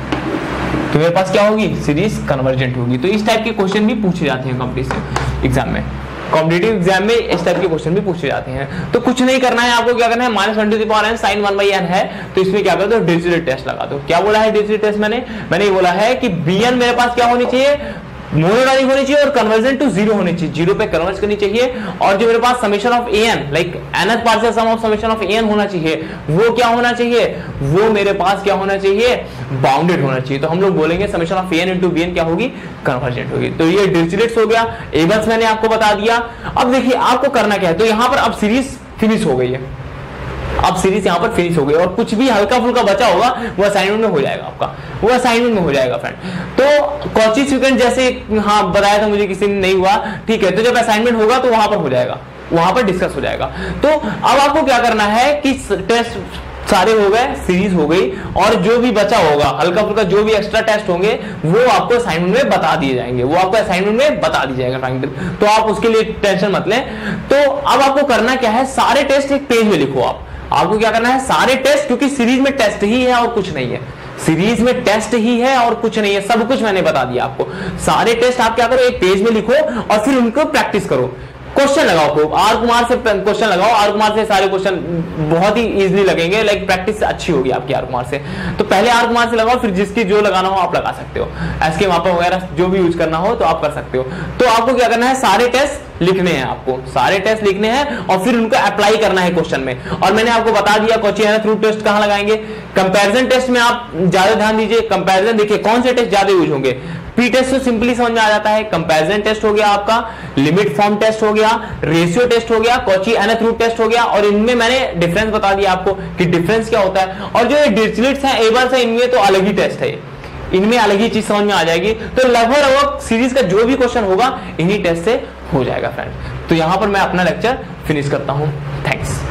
तो मेरे पास क्या होगी, सीरीज कन्वर्जेंट होगी। तो इस टाइप के क्वेश्चन भी पूछे जाते हैं कॉम्पिटिटिव एग्जाम में। कॉम्पिटिटिव एग्जाम में इस टाइप के क्वेश्चन भी पूछे जाते हैं। तो कुछ नहीं करना है आपको, क्या करना है, minus one to the power n sine one by n है, तो इसमें क्या कर दो, डिरिचलेट टेस्ट लगा दो। क्या बोला है डिरिचलेट टेस्ट मैंने मैंने ये बोला है कि बी एन मेरे पास क्या होनी चाहिए, मोनोटॉनिक होनी चाहिए और कन्वर्जन टू जीरो होनी चाहिए, जीरो पे कन्वर्ज करनी चाहिए। और जो मेरे पास summation of n like nth partial sum of summation of n होना चाहिए, वो क्या होना चाहिए, वो मेरे पास क्या होना चाहिए, बाउंडेड होना चाहिए। तो हम लोग बोलेंगे summation of n into b n क्या होगी, कन्वर्जेंट होगी। तो ये डिरिचलेट्स हो गया, एबल्स मैंने आपको बता दिया। अब देखिए आपको करना क्या है, तो यहां पर अब सीरीज फिनिश हो गई है, अब सीरीज यहां पर फिनिश हो गई और कुछ भी हल्का फुल्का बचा होगा वो असाइनमेंट में हो जाएगा, आपका वो असाइनमेंट में हो जाएगा फ्रेंड। तो कॉची सीक्वेंस जैसे हाँ बताया था मुझे, किसी ने नहीं हुआ, ठीक है, तो जब असाइनमेंट होगा तो वहां पर हो जाएगा, वहां पर डिस्कस हो जाएगा। तो अब आपको क्या करना है कि टेस्ट सारे हो गए, सीरीज हो गई, और जो भी बचा होगा हल्का फुल्का जो भी एक्स्ट्रा टेस्ट होंगे वो आपको असाइनमेंट में बता दिए जाएंगे, वो आपको असाइनमेंट में बता दिया जाएगा फ्रेंड। तो आप उसके लिए टेंशन मत लें। तो अब आपको करना क्या है, सारे टेस्ट एक पेज में लिखो। आप आपको क्या करना है, सारे टेस्ट, क्योंकि सीरीज में टेस्ट ही है और कुछ नहीं है, सीरीज में टेस्ट ही है और कुछ नहीं है, सब कुछ मैंने बता दिया आपको। सारे टेस्ट आप क्या करो, एक पेज में लिखो और फिर उनको प्रैक्टिस करो। क्वेश्चन लगाओ खूब, आर कुमार से क्वेश्चन लगाओ, आर कुमार से सारे क्वेश्चन बहुत ही इजीली लगेंगे, लाइक प्रैक्टिस अच्छी होगी आपकी आर कुमार से। तो पहले आर कुमार से लगाओ, फिर जिसकी जो लगाना हो आप लगा सकते हो, एसके मापा वगैरह जो भी यूज करना हो तो आप कर सकते हो। तो आपको क्या करना है, सारे टेस्ट लिखने हैं, आपको सारे टेस्ट लिखने हैं और फिर उनको अप्लाई करना है क्वेश्चन में। और मैंने आपको बता दिया कॉची थ्रू टेस्ट कहां लगाएंगे, कंपैरिजन टेस्ट में आप ज्यादा ध्यान दीजिए। कंपैरिजन देखिए कौन से टेस्ट ज्यादा यूज होंगे, पी टेस्ट तो सिंपली समझ में आ जाता है, कंपैरिजन टेस्ट हो गया आपका, लिमिट फॉर्म टेस्ट हो गया, रेशियो टेस्ट हो गया, कॉची nth रूट टेस्ट हो गया। और इनमें मैंने डिफरेंस बता दिया आपको कि डिफरेंस क्या होता है। और जो ये डिरिचलेट्स हैं, एबल्स हैं, इनमें तो अलग ही टेस्ट है, इनमें अलग ही चीज समझ में आ जाएगी। तो लगभग लगभग सीरीज का जो भी क्वेश्चन होगा इन्हीं टेस्ट से हो जाएगा फ्रेंड। तो यहां पर मैं अपना लेक्चर फिनिश करता हूं। थैंक्स।